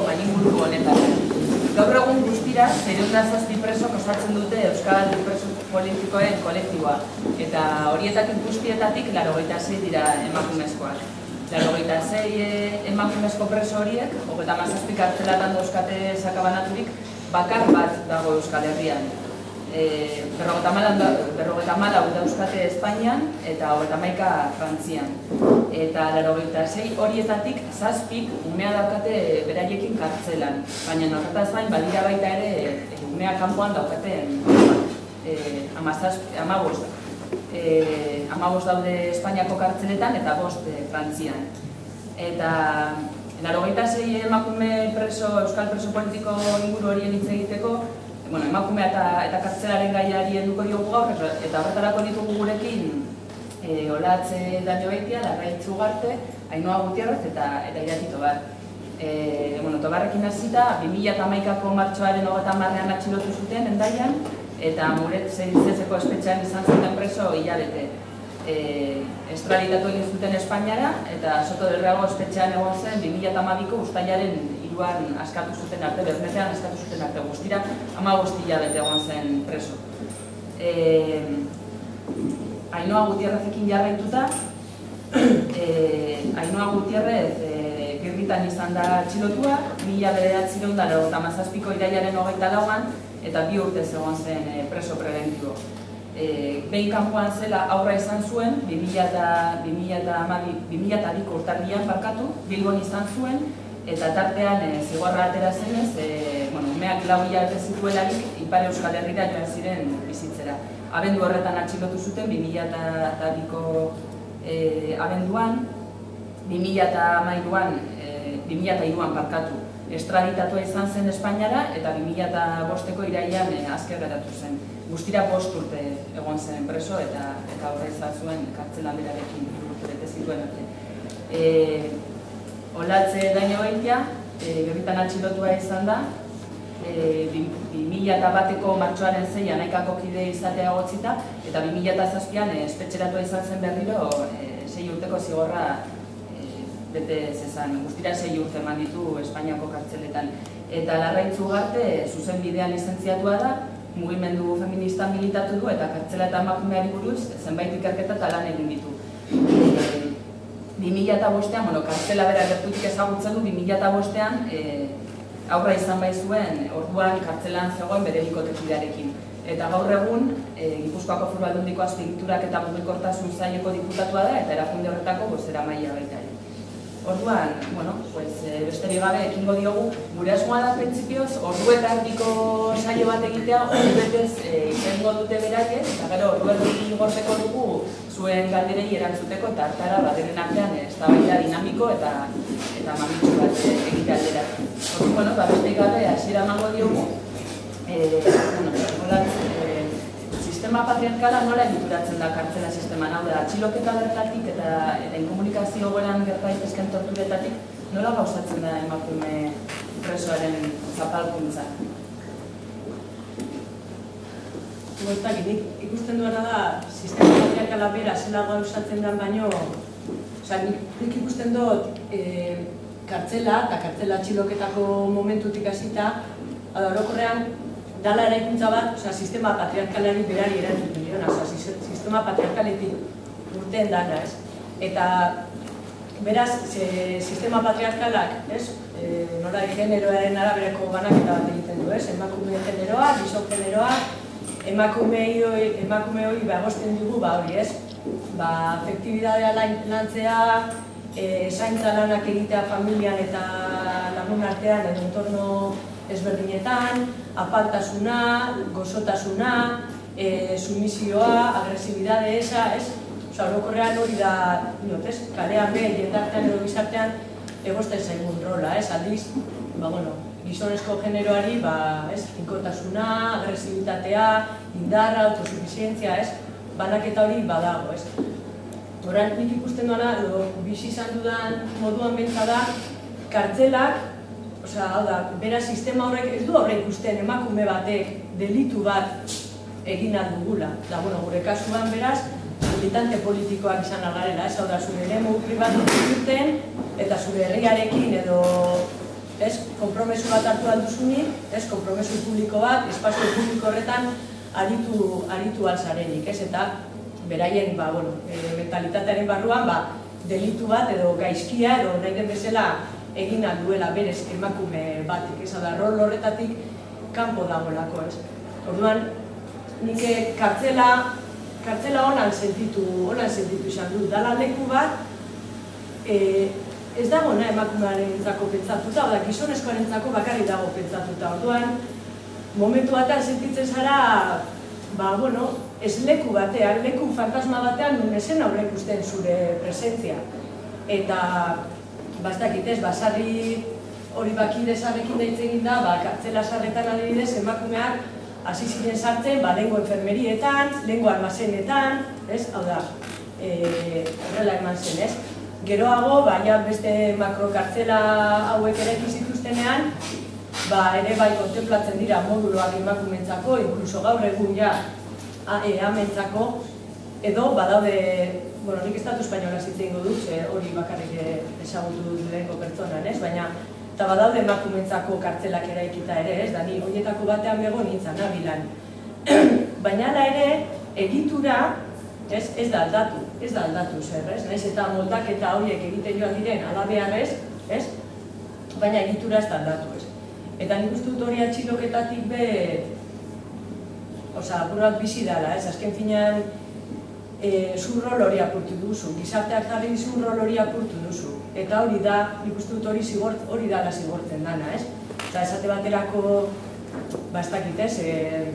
gaininguru honetan. Gaur egun guztira, 307 presok osatzen dute Euskal Preso Politikoen kolektiboa, eta horietatik guztietatik 86 dira emakumezkoak. 86 emakumezko preso horiek, 37 kartzelatan dauzkate sakabanaturik, bakar bat dago Euskal Herrian. 54 dauzkate Espainian eta 31 Frantzian. Eta 86 horietatik 7 umea daukate beraiekin kartzelan. Baina horretaz gain badira baita ere umea kanpoan daukaten 15 daude Espainiako kartzeletan eta 5 Frantzian. Eta 86 emakume Euskal Preso Politiko inguru horien hitz egiteko, emakumea eta kartzelaren gaiari helduko diogu gaur, eta horretarako ditugu gurekin Olatze Dañobeitia, Larraitz Ugarte, Ainhoa Gutierrez eta Irati Tobar. Tobarrekin hasita, 2011ko martxoaren 30ean atxilotu zuten Hendaian, eta Muret Zeritzezeko espetxean izan zuten preso hilabete. Estralitatu egin zuten Espainiara, eta Soto del Reago espetxean egon zen 2012ko uztailaren 3an askatu zuten arte, bernetean askatu zuten arte guztira, 15 hilabete egon zen preso. Ainhoa Gutierrezekin jarraituta, Ainhoa Gutierrez Girritan izan da atxilotua, 1997ko irailaren 24an, eta 2 urtez egon zen preso preventibo. Behin kanpoan zela aurra izan zuen, 2002ko urtarrian barkatu, Bilbon izan zuen, eta tartean zigorra atera zenez, umeak 4 hilabete zituelarik Ipar Euskal Herrira joan ziren bizitzera. Abendu horretan atxilotu zuten, 2002ko abenduan, 2003an barkatu. Estraditatua izan zen Espainiara eta 2005ko irailean azker geratu zen. Guztira 5 urte egon zen preso eta horra izan zuen kartzelan berarekin bete zituen arte. Olatze Dañobeitia, Girritan atxilotua izan da, 2001ko martxoaren 6an Naikako kide izatea egotzita, eta 2007an espetxeratua izan zen berriro 6 urteko zigorra bete zezan. Guztira 6 urte eman ditu Espainiako kartzeletan. Eta Larraitz Ugarte zuzenbidean lizentziatua da, mugimendu feminista militatu du eta kartzela eta emakumeari buruz zenbait ikerketa eta lan egin ditu. 2005an, kartzela bera gertutik ezagutzen du, 2005an aurra izan bai zuen, orduan kartzelan zegoen bere bikotekidearekin. Eta gaur egun, Gipuzkoako Foru Aldundiko Azpiegiturak eta Mugikortasun Saileko diputatua da, eta erakunde horretako bozeramailea baita ere. Orduan, besterik gabe ekingo diogu, gure asmoa da printzipioz, ordu eta erdiko saio bat egitea, ordu betez izango dute beraiek, eta gero ordu erdi gorteko dugu zuen galderei erantzuteko, eta hartara baderen artean eztabaida dinamiko eta mamitsu bat egite aldera. Orduan, besterik gabe hasiera emango diogu, sistema patriarkala nola egituratzen da kartzela sisteman, hau da, atxiloketa bertatik eta inkomunikazio goeran gerta daitezkeen torturetatik, nola gauzatzen da emakume presoaren zapalkuntza? Ikusten duena da, sistema patriarkala bera zela gauzatzen den baino, nik ikusten dut kartzela eta kartzela atxiloketako momentutik hasita, orokorrean, dala eraikuntza bat, sistema patriarkalari berari erantzuten diona, sistema patriarkaletik urteen dana, ez? Eta, beraz, sistema patriarkalak, ez? Nola, generoaren araberako banaketa bat egiten du, ez? Emakume generoa, gizon generoa, emakume hori egozten dugu, hori, ez? Efektibidadea lantzea, zaintza lanak egitea familian eta lagun artean edo entorno ezberdinetan, apaltasuna, gozotasuna, sumisioa, agresibidade esa, ez? Orokorrean hori da, kalean behin, jendartean edo gizartean egozten zaigun rola, ez? Aldiz, gizonezko generoari, finkotasuna, agresibitatea, indarra, autosuficientzia, ez? Banaketa hori badago, ez? Horan, nik ikusten duana, bizi izan dudan moduan bentsa da, kartzelak, hau da, bera sistema horrek ez du aurre ikusten emakume batek delitu bat egin aldugula. Gure kasuan beraz, militante politikoak izan algarela, ez hau da, zure eremu pribatu zuten eta zure herriarekin edo konpromesu bat hartu alduzunik, konpromesu publiko bat, espazio publiko horretan aritu alzarenik, eta beraien mentalitatearen barruan delitu bat edo gaizkia edo nahi den bezala egin alduela berez emakume batik, da rol horretatik kanpo dagoelako, Orduan, nik kartzela honan sentitu izan dut, dala leku bat, ez dago emakumearen entzako pentsatuta, oda gizonezkoaren entzako bakarrik dago pentsatuta. Orduan, momentu batean sentitzen zara, ez leku batean, leku fantasma batean nun esen aurreikusten zure presentzia. Eta, bastakitez, sarri hori bakide sarrekin daitz egin da, kartzela sarretan adibidez, emakumeak hasi ziren sartzen, lehengo enfermerietan, lehengo almazenetan, hau da, horrela eman zen, Geroago, beste makrokartzela hauek ere zituztenean, ere kontemplatzen dira moduloak emakumentzako, inkluso gaur egun amentzako, edo badaude, nik estatu espainola zitzen dut, hori bakarrik ezagutu lehenko pertsonan, baina eta badaude emakumentzako kartzelak eraikita ere, da ni horietako batean bego nintzen, nabilan. Baina ala ere, egitura ez da aldatu zer, nahiz eta moldaketa horiek egiten joan diren alabearrez, baina egitura ez da aldatu. Eta nik uste dut hori atxiloketatik apurat bizi dela, azken finean zu rol hori apurtu duzu, gizarteak jarri zu rol hori apurtu duzu. Eta hori da, nik uste dut hori dala zigortzen dana, Eta esate baterako, ez dakit,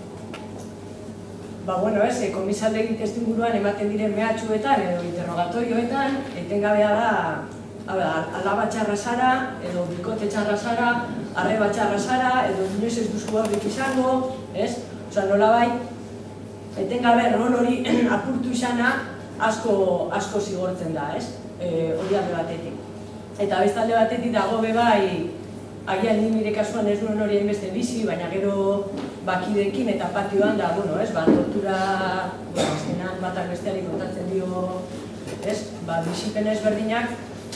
komisaldegi testuinguruan ematen diren mehatxuetan edo interrogatorioetan, etengabea da, alaba txarra zara, edo bikote txarra zara, arreba txarra zara, edo inoiz ez duzu horrik izango, nolabait, etengabe rol hori apurtu izana asko zigortzen da, hori alde batetik. Eta beste alde batetik dago bebai, agian nire kasuan ez duen hori hainbeste bizi, baina gero bakidekin eta patioan da, tortura, azkenan batak besteari kontatzen dio, bizipen ezberdinak,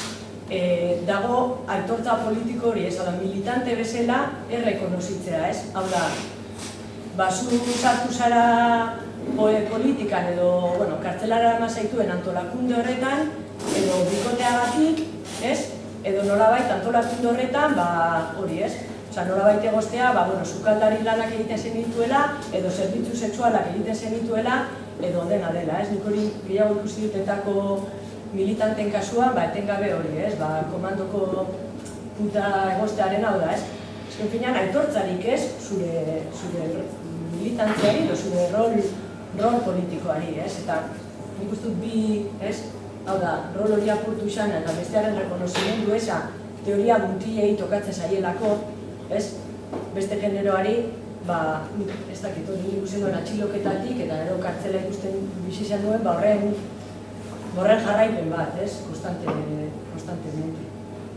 dago aitortza politiko hori, militante bezala errekonozitzea, hau da, zu sartu zara politikan edo kartzelara mazaituen antolakunde horretan, edo bikoteagatik, edo nolabait antolakunde horretan, hori nolabait egostea, sukaldari lanak egiten zenituela, edo zerbitzu sexualak egiten zenituela, edo dena dela, nik hori gehiago ikusi dutetako militanten kasuan, etengabe hori, komandoko puta egostearen hau da, Azken finean, aitortzarik zure militantziari edo zure rol politikoari, eta nik uste dut bi, hau da, rol hori apurtu izan eta bestearen rekonozimendu eza teoria mutilei tokatzen zaielako, beste generoari, ez dakit hori ikusten duen atxiloketatik eta ero kartzela ikusten bizi zen duen, horren jarraipen bat, konstantemente.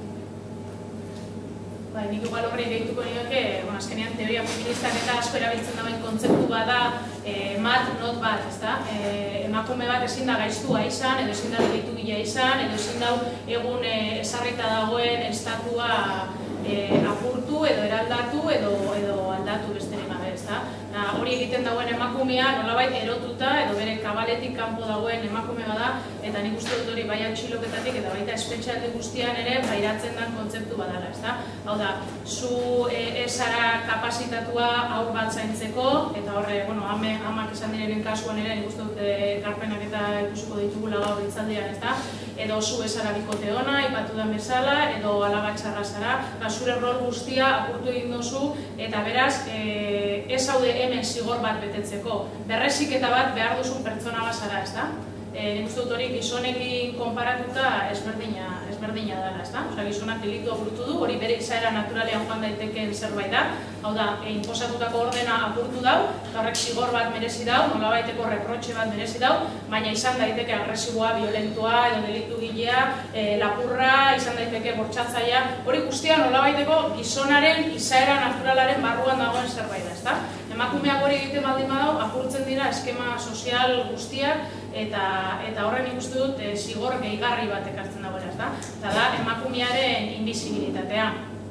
Nik igual horri gehituko nioke, azkenean teoria feministak eta asko erabiltzen dauen kontzeptu bat da mat, not bat, ezta? Emakume bat ezin da gaiztua izan, edo ezin da delitu gila izan, edo ezin da egun esarrita dagoen estatua apurtu, edo eraldatu, edo aldatu besterik gabe, ezta? Hori egiten dagoen emakumea nolabait erotuta, edo bere kabaletik kanpo dagoen emakume bada, eta nik uste dut hori bai atxiloketatik eta baita espetxealdi guztian ere bairatzen den kontzeptu badala, ezta? Hau da, zu ezara kapazitatua aur bat zaintzeko, eta horre, amak izan direnen kasuan ere, nik uste dut ekarpenak eta ikusiko ditugula gaur hitzaldian, ezta? Edo zu ezara bikote ona, ipatu den bezala, edo alaba txarra zara, zure rol guztia apurtu egin duzu, eta beraz, ez haude hemen zigor bat betetzeko. Berreziketa bat behar duzun pertsona bazara, ezta? Nik uste dut hori gizonekin konparatuta ezberdina dela, ezta? Gizonak delitu apurtu du, hori bere izaera naturalean joan daitekeen zerbait da. Hau da, inposatutako ordena apurtu dau, eta horrek zigor bat merezi dau, nolabaiteko reprotxe bat merezi dau, baina izan daiteke agresiboa, violentua, edo delitu gilea, lapurra, izan daiteke bortxatzaia, hori guztia nolabaiteko gizonaren izaera naturalaren barruan dagoen zerbait da, ezta? Emakumeak hori egiten baldin badau, apurtzen dira eskema sozial guztiak, eta horren ikustu dut zigor gehigarri bat ekartzen dagoela, ezta? Eta da, emakumearen invisibilitatea.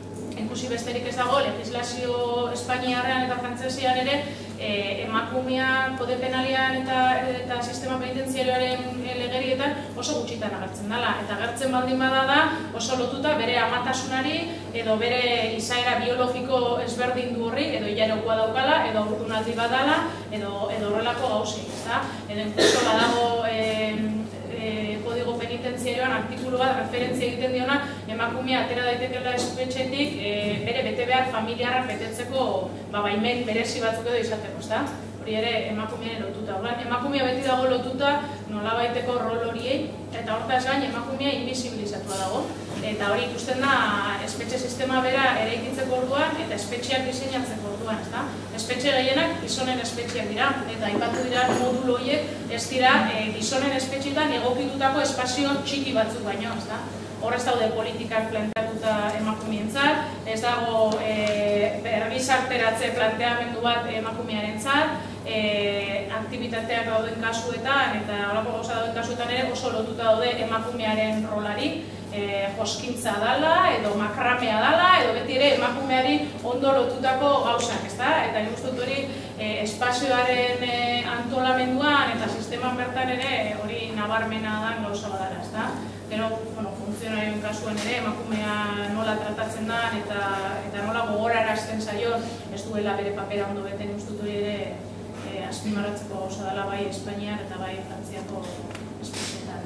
ikusi besterik ez dago, legislazio espainiarrean eta frantsesean ere emakumea kode penalean eta sistema penitentziarioaren legerietan oso gutxitan agertzen dela. Eta agertzen baldin bada da oso lotuta bere amatasunari edo bere izaera biologiko ezberdin du horri, edo hilarokoa daukala, edo aurdunaldi badala, edo horrelako gauzei, ezta? Edo inkluso badago kodigo penitentziarioan artikulu bat referentzia egiten diona emakumea atera daitekeela espetxetik bere betebehar familiarrak betetzeko baimen berezi batzuk edo izateko, ezta? Hori ere emakumearen lotuta. Emakumea beti dago lotuta nolabaiteko rol horiei, eta hortaz gain emakumea invisibilizatua dago. Eta hori ikusten da espetxe sistema bera eraikitzeko orduan eta espetxeak diseinatzeko orduan, ezta? Espetxe gehienak gizonen espetxeak dira, eta aipatu dira modulo horiek ez dira gizonen espetxeetan egokitutako espazio txiki batzuk baino, ezta? Hor ez daude politikak planteatuta emakumeentzat, ez dago bergizarteratze planteamendu bat emakumearentzat, aktibitateak dauden kasuetan eta horako gauza dauden kasuetan ere oso lotuta daude emakumearen rolari, joskintza dala, edo makramea dala, edo beti ere emakumeari ondo lotutako gauzak, ezta? Eta nik uste dut hori espazioaren antolamenduan eta sisteman bertan ere hori nabarmena dan gauza badara, ezta? Gero, funtzionarioen kasuan ere, emakumea nola tratatzen da eta nola gogorarazten zaion ez duela bere papera ondo beten ustut hori ere azpimarratzeko gauza dela bai Espainian eta bai Frantziako espetxeetan.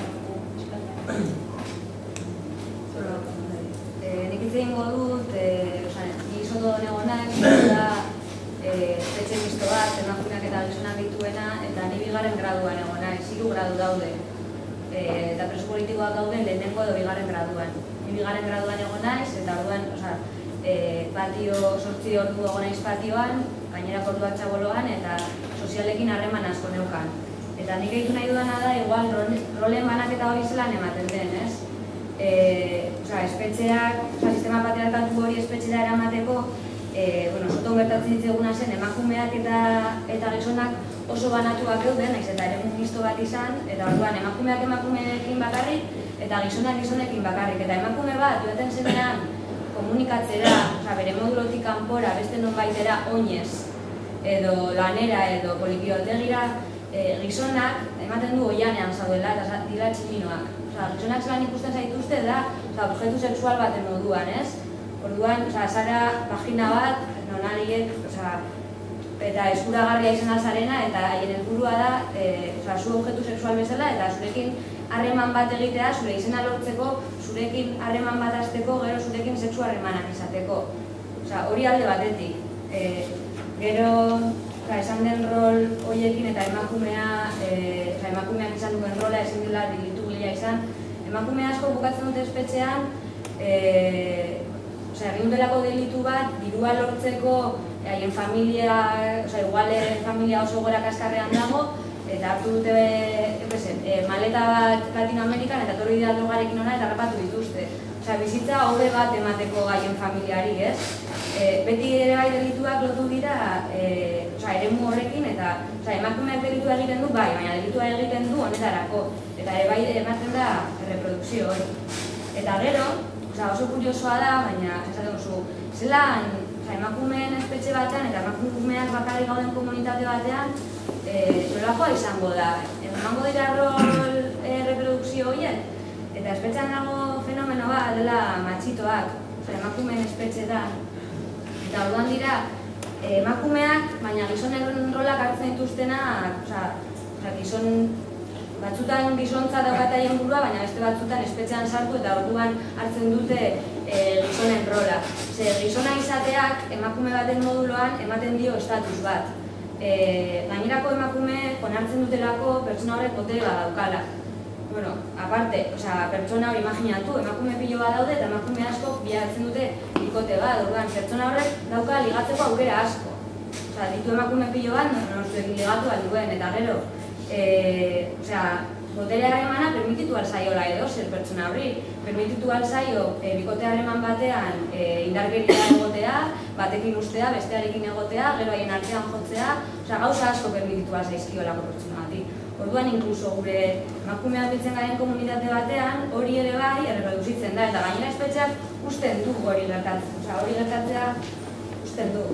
Nik hitz egingo dut, ni soto negonak, da espetxe misto bat, emakumeak eta gizonak dituena, eta ni 2. graduan egonak, 3 gradu daude. Eta preso politikoak daude lehenengo edo 2. graduan. Ni 2. graduan egon naiz, eta orduan, patio 8 ordu egon naiz patioan, gainerako orduak txaboloan, eta sozialekin harreman asko neukan. Eta nik egin nahi dudana da, igual, rolen banaketa hori zelan ematen den, ez? Espetxeak, sistema patriarkatu hori espetxera eramateko, soton gertatzen ditzeguna zen, emakumeak eta gizonak oso banatuak euden, naiz eta eremu misto bat izan, eta orduan emakumeak emakumeekin bakarrik, eta gizonak gizonekin bakarrik. Eta emakume bat joaten zenean komunikatzera, bere modulotik kanpora, beste nonbaitera oinez, edo lanera, edo polikiotegira, gizonak ematen du oianean zaudela, eta dira tximinoak. Gizonak zelan ikusten zaituzte da, objektu sexual baten moduan, ez? Orduan, zara pagina bat, nonaliek, eta eskuragarria izan alzarena, eta haien helburua da, zu objektu sexual bezala, eta zurekin harreman bat egitea, zure izena lortzeko, zurekin harreman bat azteko, gero zurekin sexu harremanak izateko. Hori alde batetik. Gero, esan den rol horiekin eta emakumeak izan duen rola ezin dela delitu gila izan. Emakume asko bukatzen dute espetxean, egin delako delitu bat, dirua lortzeko, haien familia, igual familia oso gora kaskarrean dago, eta hartu dute maleta bat Latinoamerikan eta torri dira drogarekin ona eta rapatu dituzte. Bizitza hobe bat emateko haien familiari, ez? Beti ere bai delituak lotu dira eremu horrekin eta emakumeak delitua egiten du, bai, baina delitua egiten du honetarako. Eta ere bai ematen da reprodukzio hori. Eta gero, oso kuriosoa da, baina esaten duzu, zelan emakumeen espetxe batean eta emakumeak bakarrik gauden komunitate batean nolakoa izango da. Emango dira rol reprodukzio horiek? Eta espetxean dago fenomeno bat dela matxitoak, emakumeen espetxeetan. Eta orduan dira, emakumeak, baina gizonen rolak hartzen dituztenak, gizon batzutan gizontza daukat haien burua, baina beste batzutan espetxean sartu eta orduan hartzen dute gizonen rola. Gizona izateak emakume baten moduloan ematen dio estatus bat. Gainerako emakume onartzen dutelako pertsona horrek botere bat daukala. Bueno, aparte, pertsona hori imaginatu, emakume pilo bat daude eta emakume asko bilatzen dute bikote bat, orduan, pertsona horrek dauka ligatzeko aukera asko. Ditu emakume pilo bat, nortzuekin ligatu bat duen, eta gero, botere harremana permititu alzaiola edo, zer pertsona hori, permititu alzaio bikote harreman batean indarkeria egotea, batekin ustea, bestearekin egotea, gero haien artean jotzea, gauza asko permititu alzaizkiolako pertsona bati. Orduan, inkluso gure emakumea biltzen garen komunitate batean, hori ere bai erreproduzitzen da, eta gainera espetxeak usten du hori gertatzen, hori gertatzea usten du.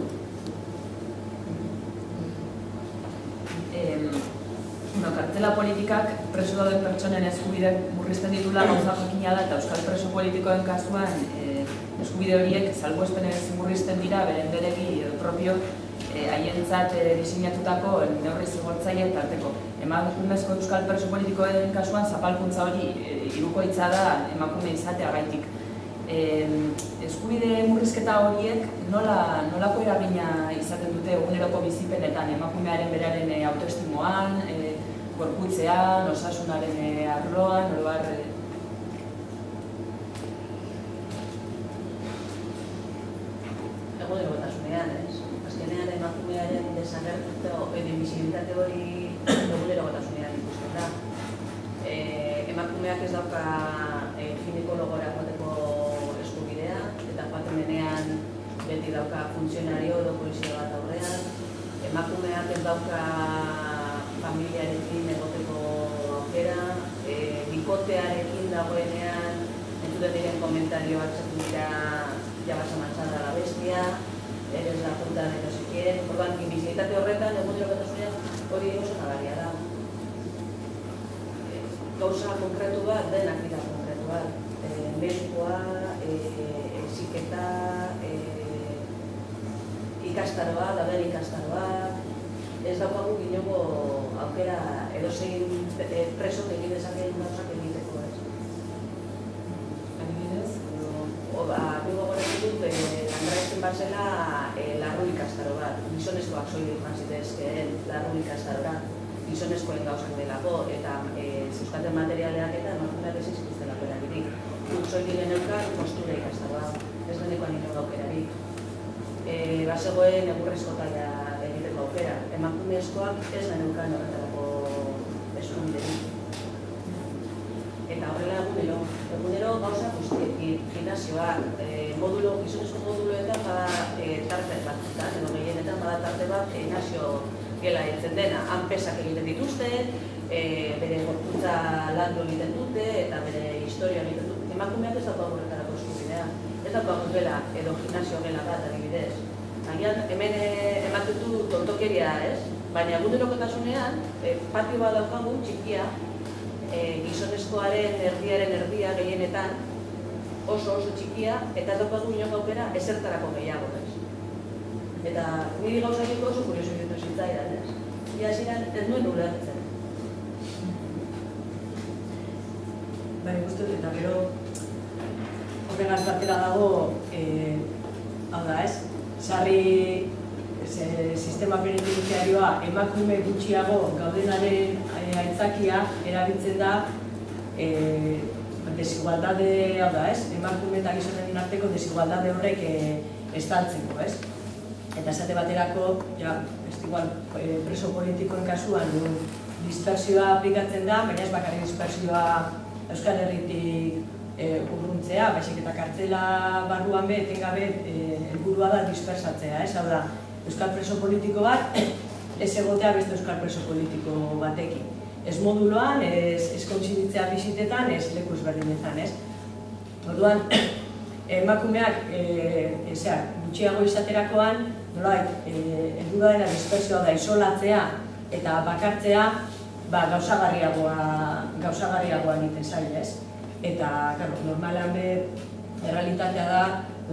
Kartzela politikak preso dauden pertsonen eskubideak murrizten ditula gauza jakina da, eta euskal preso politikoen kasuan eskubide horiek salbuespenez murrizten dira, beren beregi edo propio haientzat diseinatutako neurri zigortzaile tarteko. Emakumezko euskal preso politikoen kasuan zapalkuntza hori hirukoitza da emakume izateagaitik. Eskubide murrizketa horiek nolako eragina izaten dute eguneroko bizipenetan, emakumearen beraren autoestimoan, gorputzean, osasunaren arloan, oroar... Egunerokotasunean, ez? Azkenean emakumearen desagertu edo bisibilitate hori egunerokotasunean ikusten da. Emakumeak ez dauka ginekologora joateko eskubidea, eta joaten denean beti dauka funtzionario edo polizia bat aurrean. Emakumeak ez dauka familiarekin egoteko aukera, bikotearekin dagoenean entzuten diren komentarioak zatu dira jabasa manchada la bestia, eres la puta de no sé quién. Orduan, invisibilitate horretan, egunerokotasunean hori oso nabaria da. Gauza konkretu bat, denak dira konkretu bat. Medikoa, heziketa, ikastaroa, dauden ikastaroa, ez daukagu inongo aukera edozein preso egin dezakeen gauzak egiteko, ez. Adibidez? Bi gogoretu dut, Landraezen bat zela larru ikastaro bat, gizonezkoak soilik joan zitezkeen larru ikastarora, gizonezkoen gauzak delako, eta zeuskaten materialeak eta emakumeak ez izkuztelako eragirik. Guk soilik geneukan postura ikastaroa, ez genekoan inongo aukerarik. Bazegoen egurrezko taila egiteko aukera. Emakumezkoak ez geneukan horretarako eskubiderik. Eta horrela egunero gauza guztiekin, gimnasioak, gizonezko moduloetan bada tarte batzutan, edo gehienetan bada tarte bat gimnasio gela egiten dena. Han pesak egiten dituzte, bere gorputza landu egiten dute, eta bere historia egiten dute. Emakumeak ez daukagu horretarako eskubidea. Ez daukagu gela, edo gimnasio gela bat adibidez. Agian, hemen ematen du tontokeria, ez? Baina egunerokotasunean, patio bat daukagu txikia, gizonezkoaren erdia gehienetan, oso txikia, eta ez daukagu inongo aukera ezertarako gehiago, ez? Eta niri gauzakiko oso kurioso ditu zitzaidan, ez? Ia ziren, ez nuen ulertzen. Bai, guztu, eta gero horregaz batera dago, hau da, ez? Sarri sistema penitentziarioa emakume gutxiago gaudenaren aitzakia erabiltzen da desigualdade, hau da, ez? Emakume eta gizonen arteko desigualdade horrek estaltzeko, ez? Eta esate baterako, ja, ez igual, preso politikoen kasuan dispersioa aplikatzen da, baina ez bakarrik dispersioa Euskal Herritik urruntzea, baizik eta kartzela barruan etengabe helburua da dispersatzea, ez? Hau da, euskal preso politiko bat ez egotea beste euskal preso politiko batekin. Ez moduloan, ez kontziditzea bisitetan, ez leku ezberdinetan, ez? Orduan, emakumeak gutxiago izaterakoan, nolabait, helburua dena dispersioa da isolatzea eta bakartzea gauzagarriagoa egiten zaila, ez? Eta, normalan errealitatea da,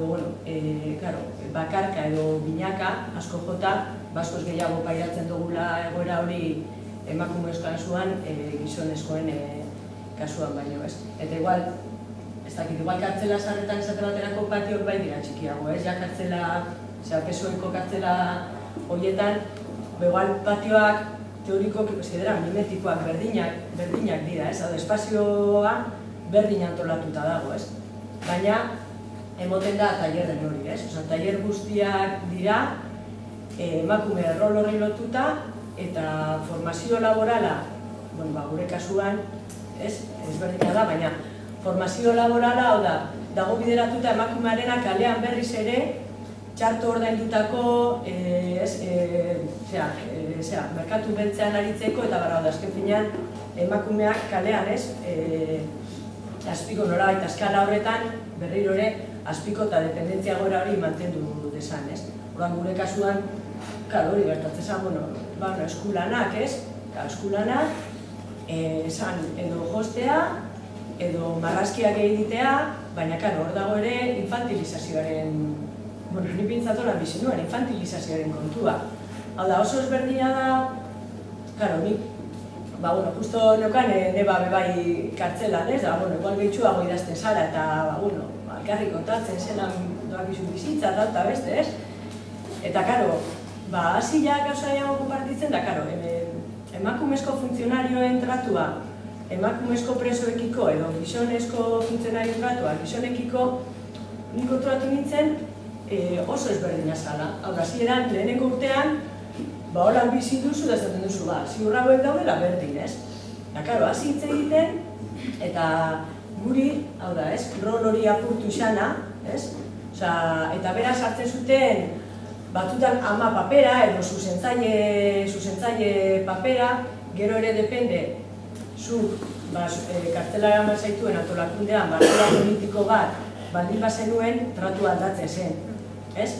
bakarka edo binaka, asko jota, baskoz gehiago pairatzen dugula egoera hori emakumezkoan zuan, gizonezkoen kasuan baino, ez? Eta igual, ez dakit, igual kartzela zarretan esate baterako patiok bai dira txikiago, ez? Ja kartzela, pesoeko kartzela horietan, igual patioak teoriko, mimetikoak berdinak dira, ez? Hau, espazioa berdin antolatuta dago, ez? Baina, emoten da tailerren hori, ez? Osa, tailer guztiak dira, emakume rol horri lotuta, eta formazio laborala, gure kasuan, ez berdina da, baina formazio laborala, hau da, dago bideratuta emakumearena kalean berriz ere, txarto ordaindutako, merkatu beltzean aritzeko, eta barra, azken finean, emakumeak kalean, ez? Azpiko nolabait, eskala horretan, berriro ere, azpiko eta dependentzia gora hori mantendu desan, ez? Orduan gure kasuan, hori gertatzen zen, eskulanak, ez? Eskulanak, esan edo jostea, edo marrazkiak egitea, baina, hor dago ere infantilizazioaren, ni pintzatolan bizi nuen, infantilizazioaren kontua. Hau da, oso ezberdina da, nik, justo neukan neba bebai kartzelan, ez? Igual gehitxuago idazten zara eta, elkarri kontatzen zelan doakizu bizitza, eta beste, ez? Eta, hasi ja gauza gehiago konpartitzen, da, emakumezko funtzionarioen tratua, emakumezko presoekiko edo gizonezko funtzionarioen tratua, gizonekiko nik konturatu nintzen oso ezberdina zala. Hau da, zieran lehenengo urtean, holan bizi duzu da esaten duzu, ziurra hauek daudela berdin, ez? Da, hasi hitz egiten, eta guri, hau da, ez, rol hori apurtu izana, ez? Eta beraz hartzen zuten, batzutan ama papera edo zuzentzaile papera, gero ere depende, zu kartela eraman zaituen antolakundean, barrola politiko bat, baldin bazenuen tratu aldatzen zen, ez?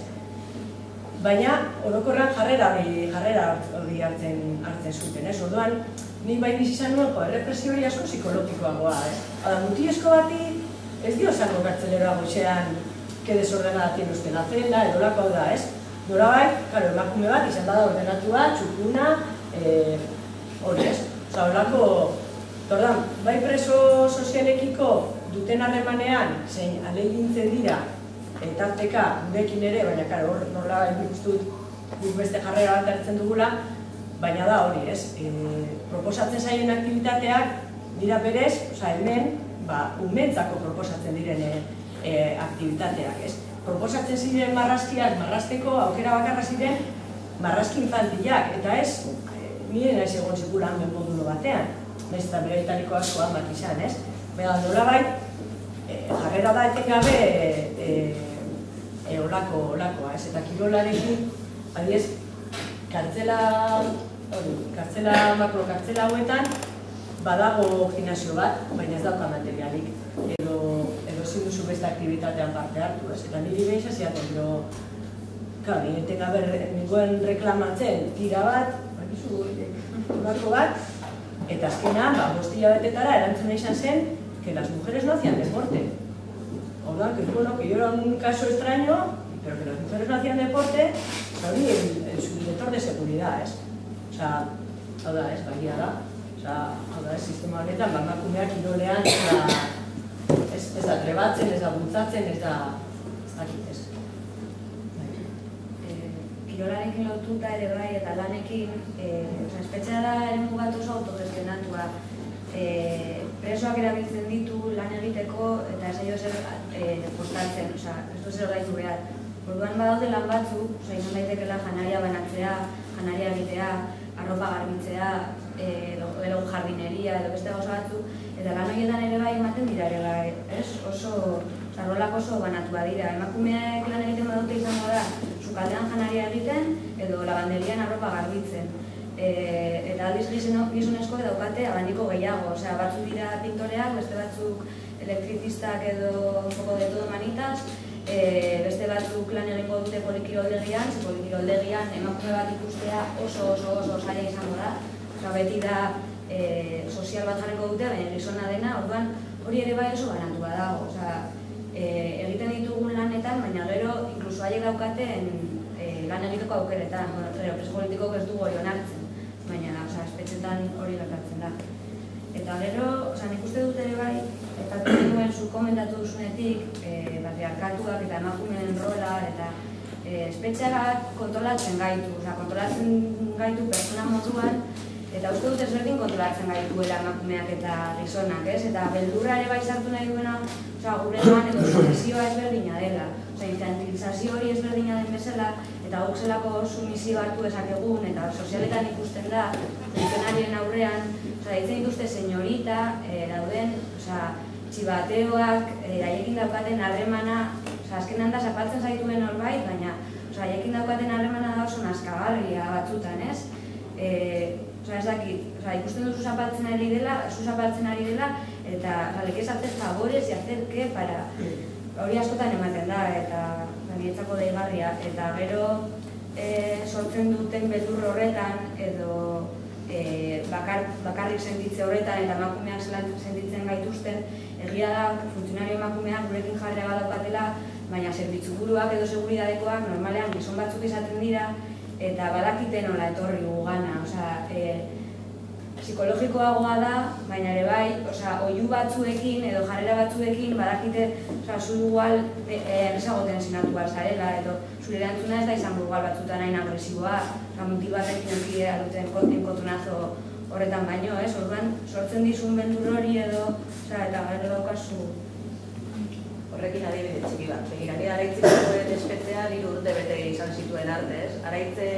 Baina, orokorran jarrera hori hartzen zuten, ez? Orduan, nik bai bizi izan nuen, errepresio hori asko psikologikoagoa, ez? Hada, mutiesko bati ez dio zango kartzelera goizean que desordenada tiene usted la celda, edo lako da, ez? Nola bai, emakume bat izan bada ordenatua, txukuna, hori, ez? Olako, bai preso sozialekiko duten harremanean, zein alegintzen dira, tarteka gurekin ere, baina hor nola ikustut guk beste jarrera bat hartzen dugula, baina da hori, ez? Proposatzen zaien aktibitateak dira berez, hemen, umentzako proposatzen diren aktibitateak, ez? Proposatzen ziren marrazkiak, marrazteko aukera bakarra ziren marrazki infantilak, eta ez, nire naiz egon zikulan modulo batean, nahiz eta beraitariko askoan bat izan, ez? Baina nola bai, jarrera da etengabe olakoa, ez? Eta kirolarekin, adiez, makrokartzela hauetan, badago gimnasio bat, baina ez dauka materialik, edo ezin duzu beste aktibitatean parte hartu, ez? Eta niri behiz aziaten, nire etengabe nengoen reklamatzen tira bat, olako bat, eta azkenean, 5 hilabetetara erantzuna izan zen que las mujeres no hacían deporte. Orduan, que yo era un caso extraño, pero que las mujeres no hacían deporte, hori el subdirector de seguridad, ez? Hau da, ez, bagia da. Hau da, ez, sistema honetan, emakumeak kirolean ez da trebatzen, ez da bultzatzen, ez da ez. Kirolarekin lotuta ere bai eta lanekin, espetxea da eremu bat oso autogestionatua. Presoak erabiltzen ditu lan egiteko eta ez aio zer postaltzen, ez du zer gaitu behar. Orduan badaude lan batzuk, izan daitekela janaria banatzea, janaria egitea, arropa garbitzea, edo jardineria edo beste gauza batzuk, eta lan horietan ere bai ematen dira ere bai, ez? Rolak oso banatua dira. Emakumeak lan egiten badute izango da, sukaldean janaria egiten edo labanderian arropa garbitzen. Eta aldiz gizonezko daukate abaniko gehiago, batzuk dira pintoreak, beste batzuk elektrizistak edo poco de todo manitas, beste batzuk lan egingo dute polikiroldegian, polikiroldegian emakume bat ikustea oso zaila izango da, beti da sozial bat jarriko dute, baina gizona dena, orduan hori ere bai oso banatua dago. Egiten ditugun lanetan, baina gero inkluso haiek daukaten lan egiteko aukeretan, preso politikok ez dugu hori onartzen, baina espetxetan hori gertatzen da. Eta gero, nik uste dut ere bai, eta duen zu komentatu duzunetik, patriarkatuak eta emakumeen rola, eta espetxeak kontrolatzen gaitu, kontrolatzen gaitu pertsona moduan, eta uste dut ezberdin kontrolatzen gaituela emakumeak eta gizonak, ez? Eta beldurra ere bai sartu nahi duena, gurean edo sumisioa ezberdina dela. Infantilizazio hori ezberdina den bezala, eta guk zelako sumisio hartu ezakegun, eta sozialetan ikusten da, funtzionarien aurrean, ditzen dituzte senyorita, dauden, txibateoak, haiekin daukaten harremana, azkenan da zapaltzen zaituen horbait, baina haiekin daukaten harremana da oso nazkagarria batzutan, ez? Ez dakit, ikusten duzu zapaltzen ari dela, eta lekez hacer favores y hacer que hori askotan ematen da, eta niretzako deigarria, eta gero sortzen duten beldur horretan, edo bakarrik sentitze horretan, eta emakumeak zelan sentitzen gaituzten, egia da, funtzionario emakumeak gurekin jarrera badaukatela, baina zerbitzu buruak edo seguridadekoak normalean gizon batzuk izaten dira, eta badakite nola etorri gugana, psikologikoagoa da, baina ere bai, oihu batzuekin edo jarrera batzuekin badakite, zu igual esagoten sinatu behar zarela, edo zure erantzuna ez da izango igual batzutan hain agresiboa, mutil batekin enkidea duten enkotunazo horretan baino, orduan sortzen dizun beldur hori edo, eta gero daukazu. Horrekin adibide txiki bat. Begira, nire Araitzeko espetxea 3 urte bete izan zituen arte, Araitze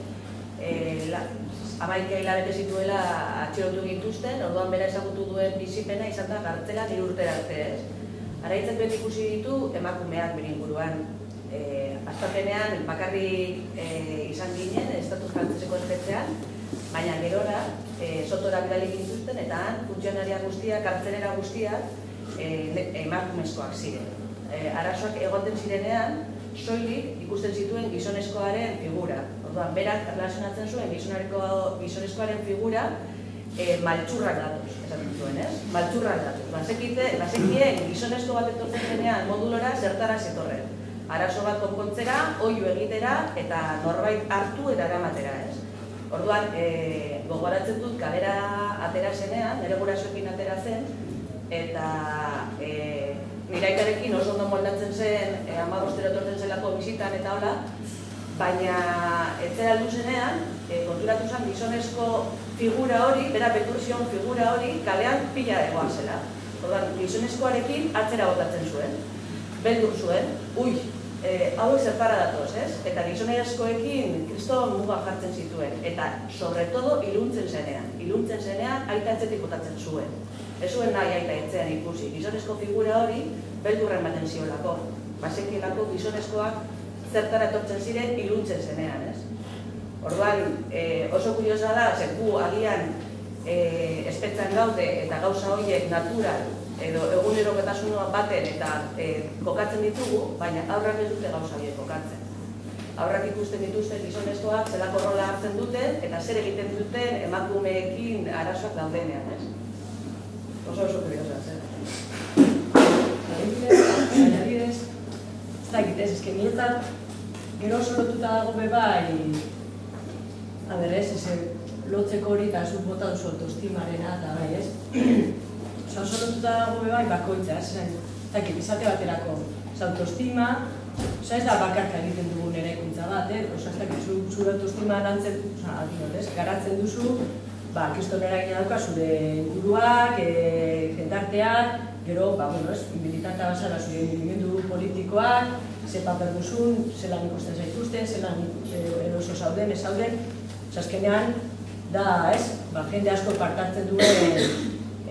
11 hilabete zituela atxilotu gintuzten, orduan bera ezagutu duen bizipena izan da kartzela 3 urte arte, Araitzek beti ikusi ditu emakumeak bere inguruan. Aztapenean bakarrik izan ginen, estatu frantzeseko espetxean, baina gerora sotora bidali gintuzten eta funtzionaria guztiak, kartzelera guztiak emakumezkoak ziren. Arazoak egoten zirenean, soilik ikusten zituen gizonezkoaren figura. Orduan, berak erlazionatzen zuen gizonezkoaren figura maltsurrak datoz, esaten zuen, maltsurrak datoz. Bazekien gizonezko bat etortzen denean modulora zertara zetorren. Arazo bat konpontzera, oihu egitera eta norbait hartu eta eramatera, Orduan, gogoratzen dut kalera atera zenean, nire gurasoekin atera zen, eta nire aitarekin oso ondo moldatzen zen, 15 etortzen zelako bisitan eta hola, baina etzera heldu zenean, konturatu zen gizonezko figura hori, bera betur zion figura hori, kalean pila egoan zela. Orduan, gizonezkoarekin atzera botatzen zuen, beldur zuen, hauek zertara datoz, eta gizonezkoekin kriston muga jartzen zituen, eta sobretodo iluntzen zenean aita etxetik botatzen zuen. Ez zuen nahi aita etxean ikusi, gizonezko figura hori beldurren baten ziolako, bazekielako gizonezkoak zertara etortzen ziren iluntzen zenean, Orduan, oso kuriosa da, gu agian espetzan gaude eta gauza horiek natural edo egunerokotasun baten eta kokatzen ditugu, baina aurrak ez dute gauza horiek kokatzen. Aurrak ikusten dituzten gizonezkoak zelako rola hartzen duten eta zer egiten duten emakumeekin arazoak daudenean, Oso kuriosa, Adibidez, ez dakit ez, eske niretzat gero oso lotuta dago bebai, lotzeko hori eta zuk bota duzu autoestimarena eta bai, oso lotuta dago bebai bakoitza, izate baterako, autoestima, ez da bakarka egiten dugun eraikuntza bat, zure autoestima garatzen duzu, kriston eragina dauka zure inguruak, jendarteak, gero, militantea bazara zure mugimendu politikoak, ze paper duzun, zelan ikusten zaituzten, zelan eroso zauden, ez zauden, azkenean, da, jende asko partartzen duen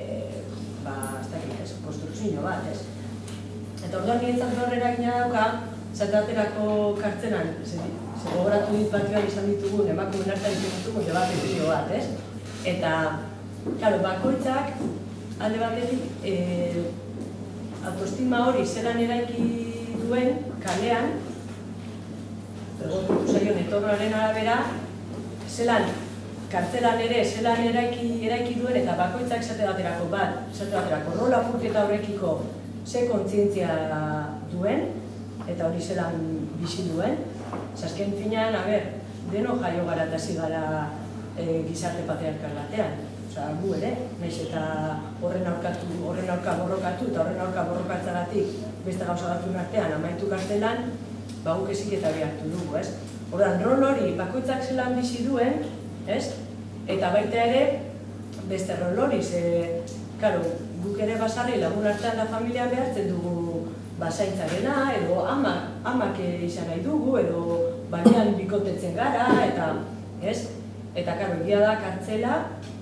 konstrukzio bat, Eta orduan niretzat gaur eragina dauka, zaterako kartzelan, gogoratu dit batioan izan ditugun, emakumen hartan ditugun debate pilo bat, Eta, bakoitzak, alde batetik, autoestima hori zelan eraiki duen kalean, egotutu zaion etorroaren arabera, zelan kartzelan ere, zelan eraiki duen eta bakoitzak zate baterako rola apurketa horrekiko ze kontzientzia duen, eta hori zelan bizi duen. Azken finean, deno jaio gara eta hasi gara gizarte patriarkal batean. Gu ere, nahiz eta horren aurka borrokatu eta horren aurka borrokatzagatik beste gauza batzun artean amaitu kartelan, guk ezik eta behartu dugu, Ordan, rol hori bakoitzak zelan bizi duen, eta baita ere beste rol hori, guk ere basarri lagun artean da familia behartzen dugu basaintzarena, edo amak izan nahi dugu, edo baina bikotetzen gara, eta egia da kartzela,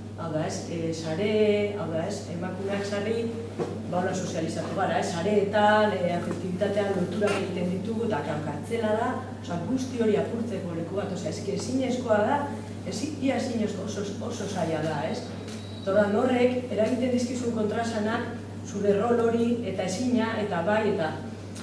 sare, emakumeak sarri, hola sozializatu gara, sareetan, afektibitatean loturak egiten ditugu, eta kartzela da, guzti hori apurtzeko leku bat, ezinezkoa da, ia ezinezko oso zaila da, Orduan horrek, eragiten dizkizun kontrasanak, zure rol hori, eta ezina, eta bai, eta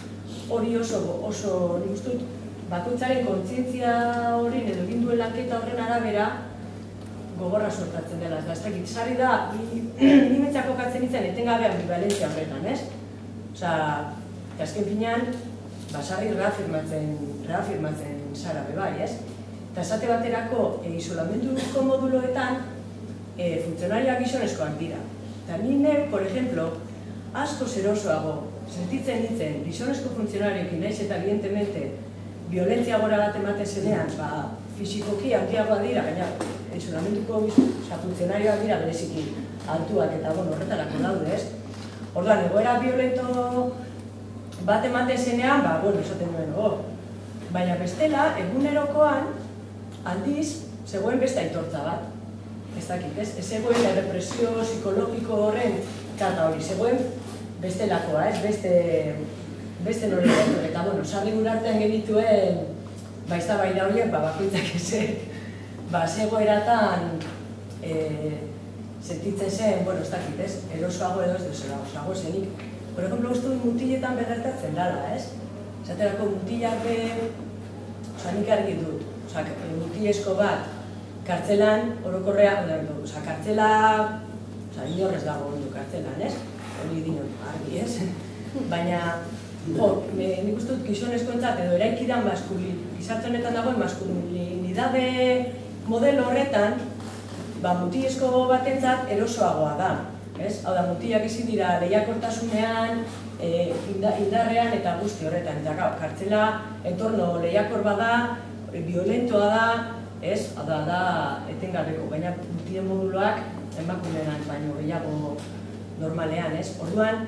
hori oso nik uste dut bakoitzaren kontzientzia hori edo egin duen lanketa horren arabera gogorra sortatzen dela. Ez dakit, sarri da, ni metzako katzen nintzen etengabean bivalentzia horretan, ez? Osea, azken finean, sarri reafirmatzen zara bai, ez? Eta esate baterako isolamenduko moduloetan funtzionarioak gizonezkoak dira. Eta nire, por ejemplo, asko erosoago sentitzen nintzen gizonezko funtzionarioekin, naiz eta evidentemente violentzia gora bat ematen zenean, fisikoki handiagoa dira, baina isolamenduko funtzionarioak dira bereziki altuak eta horretarako daude, ez? Orduan, egoera violento bat ematen zenean, esaten duen, baina bestela, egunerokoan, aldiz, zegoen beste aitortza bat. Ez dakit, ez? Ez zegoen represio psikologiko horren kata hori, zegoen bestelakoa, ez? Beste noretan. Eta, sarri gure artean genituen, eztabaida horiek, bakoitzak ezek, zegoeratan sentitzen zen, ez dakit, ez? Erosoago edo ez duzela, osago zenik. Por ejemplo, uste dut mutiletan begertatzen dala, ez? Zaterako mutilak nik argi dut. Mutilezko bat, kartzelan, orokorrea, kartzela, inorrez dago ondo kartzelan, ez? Hori dinon, argi, ez? Baina, nik uste dut gizonezkoentzat edo eraikidan gizarte honetan dagoen maskulinidade modelo horretan, mutilezko batentzat erosoagoa da. Hau da, mutilak ezin dira lehiakortasunean, indarrean eta guzti horretan. Eta kartzela entorno lehiakor bada, violentoa da, ez? Hau da, etengabeko, baina mutilen moduloak emakumean baino gehiago normalean, ez? Orduan,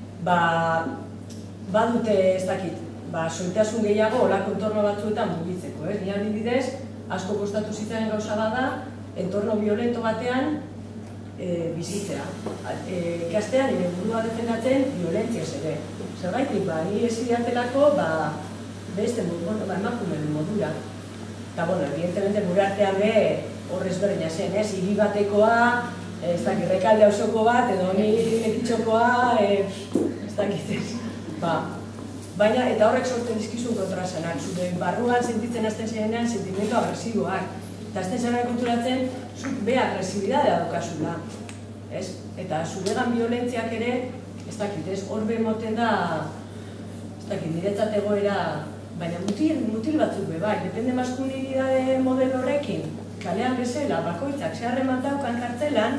badute ez dakit, soiltasun gehiago olako entorno batzuetan mugitzeko, ez? Ni adibidez, asko kostatu zitzaren gauza bada, entorno violento batean bizitzea. Ikastean, nire burua defendatzen violentziaz ere. Zergaitik, ni ezidiatelako, beste emakumeen modura. Eta, evidentemente, gure artean horrez berdina zen, ez? Hiri batekoa, ez dakit, Rekalde auzoko bat, edo ni Lekitxokoa, ez dakit ez. Baina, eta horrek sortzen dizkizun kontrasanak. Zure barruan sentitzen hasten zenean sentimendu agresiboak. Eta hasten zenean konturatzen, zuk agresibidadea daukazula. Eta zuregan violentziak ere, ez dakit ez, horbe moten da, ez dakit, niretzat egoera, baina mutil batzuk bai, depende maskulinidade model horrekin, kalean bezala, bakoitzak, zeharreman daukan kartzelan,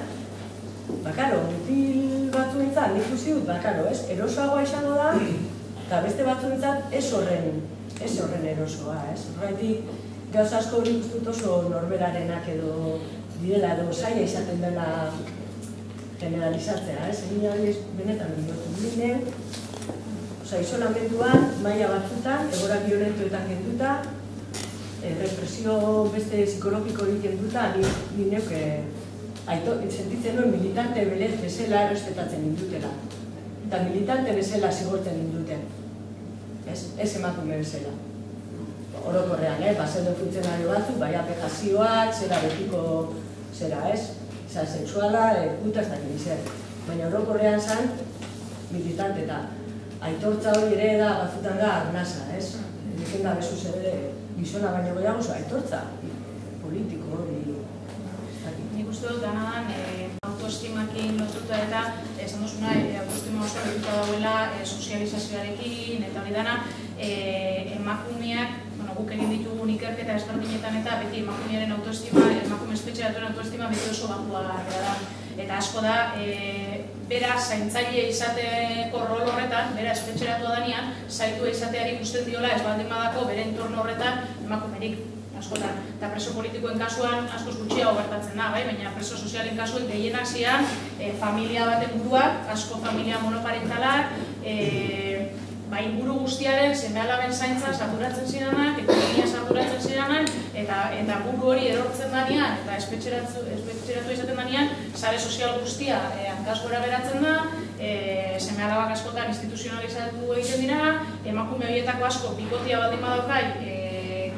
mutil batzuentzat, nik uzi dut, erosoagoa izango da, eta beste batzuentzat ez horren erosoa, ez? Horretik, gauz asko hori guztut oso norberarenak edo direla edo zaila izaten dela generalizatzea, ez? Egin hori benetan dut ginen, isolamenduan, maila batzutan, egora violentoetan kenduta, represio beste psikologiko hori kenduta, ni neuk sentitzen nuen militante belez bezala errespetatzen indutela. Eta militante bezala zigortzen induten. Ez emakume bezala. Orokorrean, bazen funtzionario batzuk, bai aplikazioak, zera betiko, zera ez, sexuala, puta ez dakit zer. Baina orokorrean zan, militante eta aitortza hori ere da, batzutan da, arnasa, ez? Diken da bezuz ere, gizona baino gehiago, aitortza politiko hori, ez dakit. Nik uste dut danadan, autoestimakin lotuta eta esan duzuna, autoestima oso lotuta dauela sozializazioarekin, eta hori dana, emakumeak, guk egin ditugun ikerketa ezberdinetan eta beti emakumearen autoestima, emakume espetxeratuen autoestima beti oso bakua da. Eta asko da, bera zaintzaile izateko rol horretan, bera espetxeratua danean, zaitua izateari ikusten diola ez baldin badako bere entorno horretan emakumerik askotan. Eta preso politikoen kasuan askoz gutxiago gertatzen da, baina preso sozialen kasuan gehienak zian familia baten buruak, asko familia monoparentalak, inguru guztiaren seme-alaben zaintza arduratzen ziranak, ekonomiaz arduratzen ziranak, eta buru hori erortzen danean, eta espetxeratu izaten danean, sare sozial guztia hankaz gora beratzen da, seme-alabak askotan instituzionalizatu egiten dira, emakume horietako asko bikotia baldin badaukai,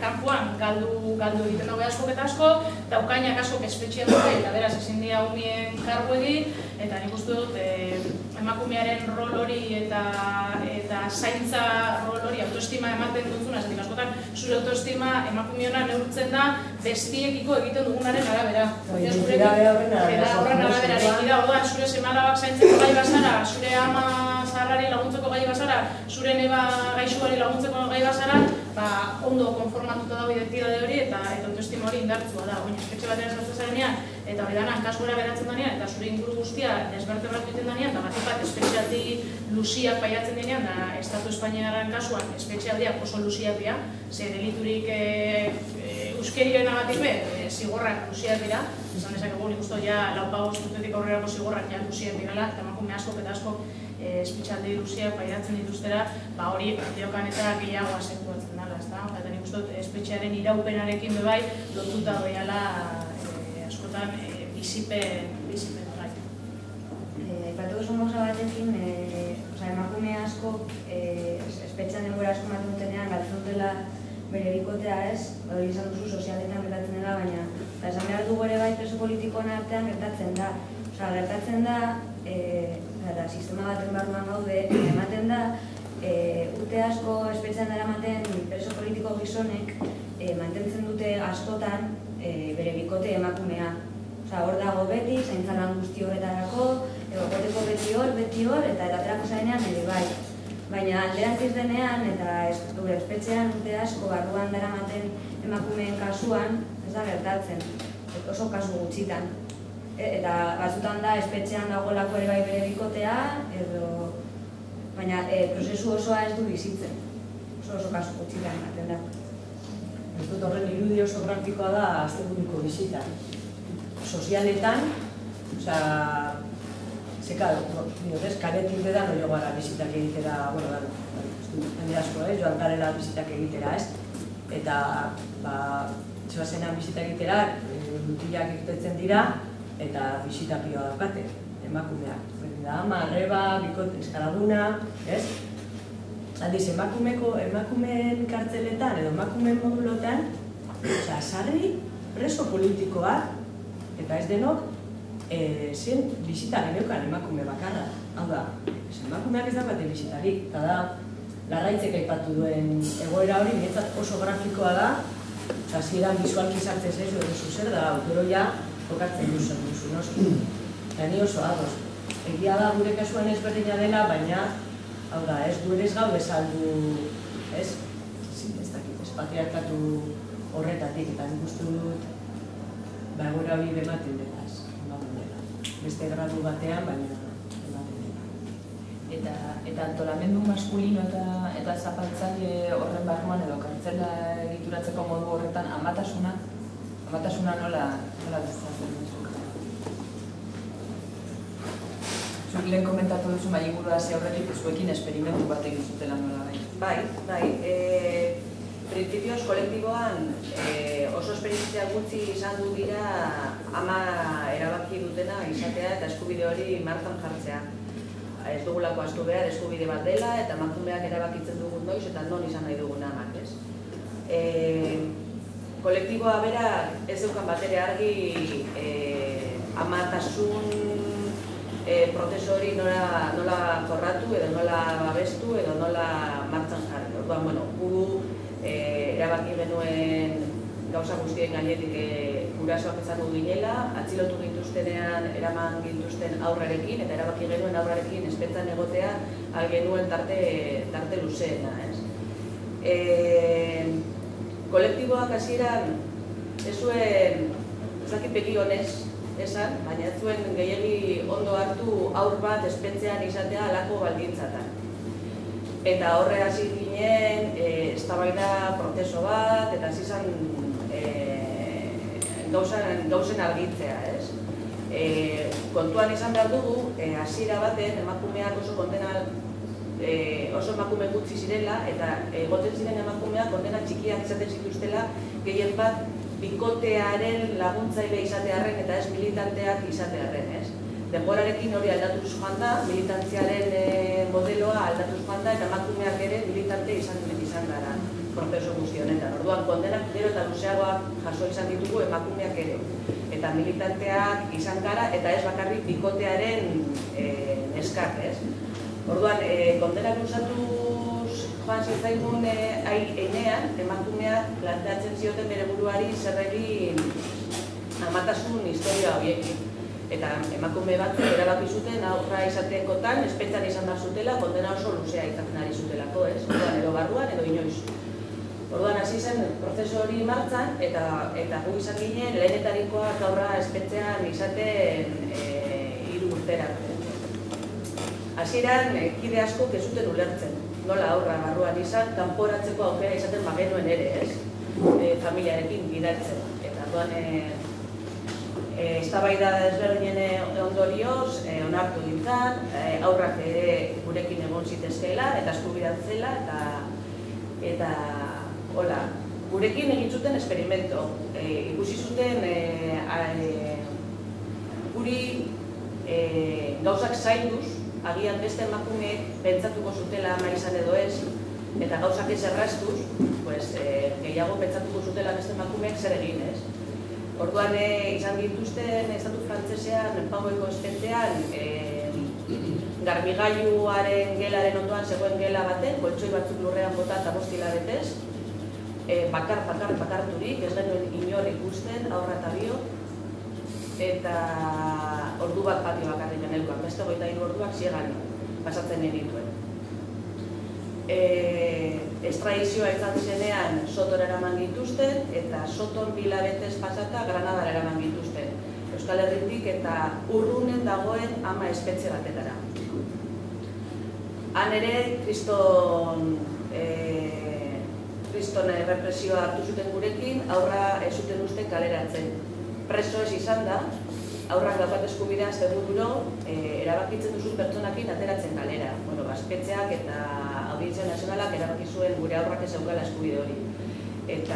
kanpoan galdu egiten dago asko eta asko, daukainak asko espetxean dute, eta beraz ezin dira umien kargu egin, eta nik uste dut emakumearen rol hori eta zaintza rol hori autoestima ematen dutzuna, zetik askotan zure autoestima emakumeona neurtzen da bestiekiko egiten dugunaren arabera. Horren arabera, orduan zure seme-alabak zaintzeko gai bazara, zure ama zaharrari laguntzeko gai bazara, zure neba gaixuari laguntzeko gai bazara, ondo konformatuta dago identitate hori eta autoestima hori indartsua da. Oin, espetxe batean esnatzen zarenean, eta hori dana hankasgora geratzen denean, eta zure inguru guztia desbertebratu egiten denean, eta batik bat espetxealdi luziak paiatzen denean, da Estatu Espainiaren kasuan espetxealdiak oso luziak dira, ze deliturik euskerioenagatik zigorrak luziak dira, esan dezakegu nik uste ja laupagoz urtetik aurrerako zigorrak ja luziak direla, eta emakume askok eta askok espetxealdi luziak pairatzen dituztera, hori partiokan eta gehiagoa sekuatzen dela, eta nik uste espetxearen iraupenarekin bebai lotuta doiala askotan bizipen gai. Ipatu duzu gauza batekin, emakume asko espetxean denbora asko ematen dutenean galtzen dutela bere bikotea ez, hori izan duzu sozialetan gertatzen dela, baina esan behar dugu ere bai preso politikoen artean gertatzen da. Gertatzen da, eta sistema baten barruan gaude, ematen da, urte asko espetxean daramaten preso politiko gizonek mantentzen dute askotan bere bikote emakumea. Hor dago beti, zaintza lan guzti horretarako, egoteko beti hor, eta aterako zarenean ere bai. Baina alderantziz denean, eta espetxean urte asko barruan daramaten emakumeen kasuan, ez da gertatzen, oso kasu gutxitan. Eta batzutan da espetxean dagoelako ere bai bere bikotea, baina prozesu osoa ez du bizitzen. Oso kasu gutxitan ematen da. Ez dut horren irudi oso praktikoa da asteburiko bizita. Sozialetan, karetik bedan oio gara bizitak egitera, jende asko, joan garela bizitak egitera, ez? Eta, zoazenan bizitak egitera, mutilak egitetzen dira, eta bizita pioa daukate, emakumeak. Ama, arreba, bikote, eskalaguna, ez? Aldiz, emakumeen kartzeletan edo emakumeen modulotan, sarri preso politikoak, eta ez denok, zen bizita geneukan emakume bakarra. Hau da, emakumeak ez daukate bizitarik, eta da, Larraitzek aipatu duen egoera hori, niretzat oso grafikoa da, hasieran bisualki sartzen zaizu edo zuzer da, gero ja, kokatzen duzu, noski. Eta ni oso ados. Egia da gure kasuan ezberdina dela, baina, hau da, ez gu ere ez gaude saldu, ez dakit, ez patriarkatu horretatik, eta nik uste dut, egoera hori ematen dela, beste gradu batean, baina ematen dela. Eta antolamendu maskulino eta zapaltzaile horren barruan edo kartzela egituratzeko modu horretan amatasuna nola dezatzen duzu? Zuk lehen komentatu duzu maigurua ze horretik zuekin esperimentu bat egin zutela nola bai? Bai. Printzipioz kolektiboan oso esperientzia gutxi izan du dira ama erabaki dutena izatea eta eskubide hori martxan jartzea. Ez dugulako astu behar eskubide bat dela eta emakumeak erabakitzen dugun noiz eta non izan nahi dugun amak, ez? Kolektiboa bera ez dukan batere argi amatasun prozesu hori nola jorratu edo nola babestu edo nola martxan jarri. Orduan, gu erabaki genuen gauza guztien gainetik gurasoak izango ginela, atxilotu gintuztenean eraman gintuzten aurrarekin, eta erabaki genuen aurrarekin espetzan egotea genuen tarte luzeena, ez? Kolektiboak hasieran ez zuen, ez dakit begi honez esan, baina ez zuen gehiegi ondo hartu aur bat espetzean izatea halako baldintzatan. Eta horre hasi ginen, eztabaida prozesu bat, eta hasi zen gauzen argitzea, ez? Kontuan izan behar dugu, hasiera baten emakumeak oso emakume gutxi zirela, eta egoten ziren emakumeak kondena txikiak izaten zituztela, gehien bat bikotearen laguntzaile izatearren eta ez militanteak izatearren, ez? Denborarekin hori aldatuz joan da, militantziaren modeloa aldatuz joan da, eta emakumeak ere militante izan gara. prozesu guzti honetan. Orduan, kondenak gero eta luzeagoak jaso izan ditugu emakumeak ere. Eta militanteak izan gara, eta ez bakarrik bikotearen neskak, ez? Orduan, kondenak luzatuz joan zitzaigun heinean, emakumeak planteatzen zioten bere buruari zer egin amatasun historia horiekin. Eta emakume batzuk erabaki zuten aurra izatekotan, espetxan izan behar zutela, kondena oso luzea izaten ari zutelako, ez? Orduan, edo barruan, edo inoiz. Orduan, hasi zen prozesu hori martxan, eta gu izan ginen, lehenetarikoak aurra espetxean izaten 3 urtera. Hasieran, kide askok ez zuten ulertzen, nola aurra barruan izan, kanporatzeko aukera izaten bagenuen ere, ez? Familiarekin gidatzen. Eta orduan, eztabaida ezberdinen ondorioz, onartu dintzan, aurrak ere gurekin egon zitezkeela, eta eskubidatzela, eta hola, gurekin egin zuten esperimento. Ikusi zuten guri gauzak zainduz, agian beste emakumeek pentsatuko zutela ama izan edo ez, eta gauzak ez erraztuz, gehiago pentsatuko zutela beste emakumeek zer egin, ez? Orduan izan dituzten estatu frantsesean, Paueko espetxean, garbigailuaren gelaren ondoan zegoen gela baten, koltxoi batzuk lurrean bota eta 5 hilabetez, bakarturik, ez genuen inor ikusten, aurra eta bio, eta ordu bat patio bakarrik genelkoan, beste 23 orduak ziegan pasatzen genituen. Estradizioa izan zenean Sotora eraman gituzten, eta Soton 2 hilabetez pasata Granadara eraman gituzten. Euskal Herritik eta urrunen dagoen ama espetxe batetara. Han ere, kriston represioa hartu zuten gurekin, aurra ez zuten uste kaleratzen. Preso ez izan da, aurrak daukat eskubidea seguro, erabakitzen duzun pertsonakin ateratzen kalera. Espetxeak eta Audientzia Nazionalak erabaki zuen gure aurrak ez eukala eskubide hori. Eta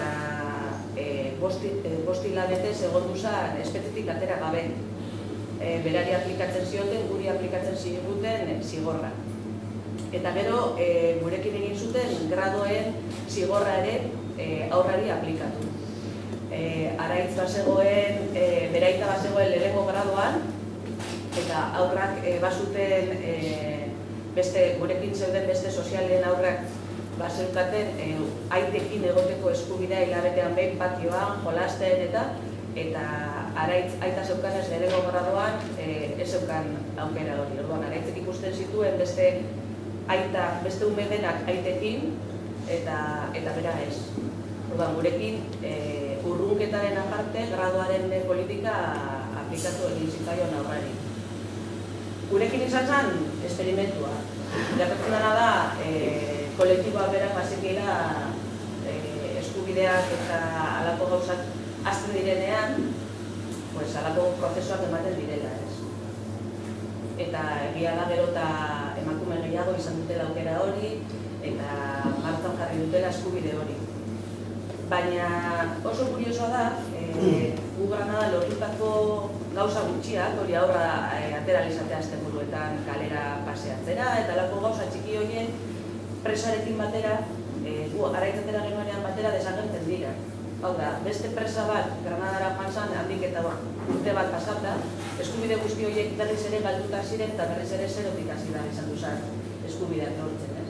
5 hilabetez egon duzan espetxetik atera gabe. Berari aplikatzen zioten, guri aplikatzen ziguten zigorra. Eta gero, gurekin egin zuten gradoen zigorra ere aurrari aplikatu. Araitz bazegoen, beraita bazegoen lehenengo gradoan, eta aurrak bazuten gurekin zeuden beste sozialen aurrak bazeukaten aitekin egoteko eskubidea hilabetean behin patioan, jolasten eta Araitz aita zeukanez lehenengo gradoan ez zeukan aukera hori. Orduan, Araitzek ikusten zituen beste ume denak aitekin eta bera ez. Orduan, gurekin urrunketaren aparte, gradoaren politika aplikatu egin zitzaion aurrari. Gurekin izan zen esperimentua. Gertatzen dena da, kolektiboa berak bazekila eskubideak eta halako gauzak hasten direnean, halako prozesuak ematen direla, ez. Eta egia da gero eta emakume gehiago izan dutela aukera hori, eta martzan jarri dutela eskubide hori. Baina oso kuriosoa da, gu Granada lortutako gauza gutxiak, hori aurra ateralizatea asteburuetan kalera paseatzera, eta lako gauza txiki horien presarekin batera, gu Araitzatera genuenean batera desagertzen dira. Hau da, beste presa bat Granadara joan zan, handik eta urte bat pasata, eskubide guzti horiek berriz ere galduta ziren eta berriz ere zerotik hasi da izan duzan eskubideak lortzen, ez?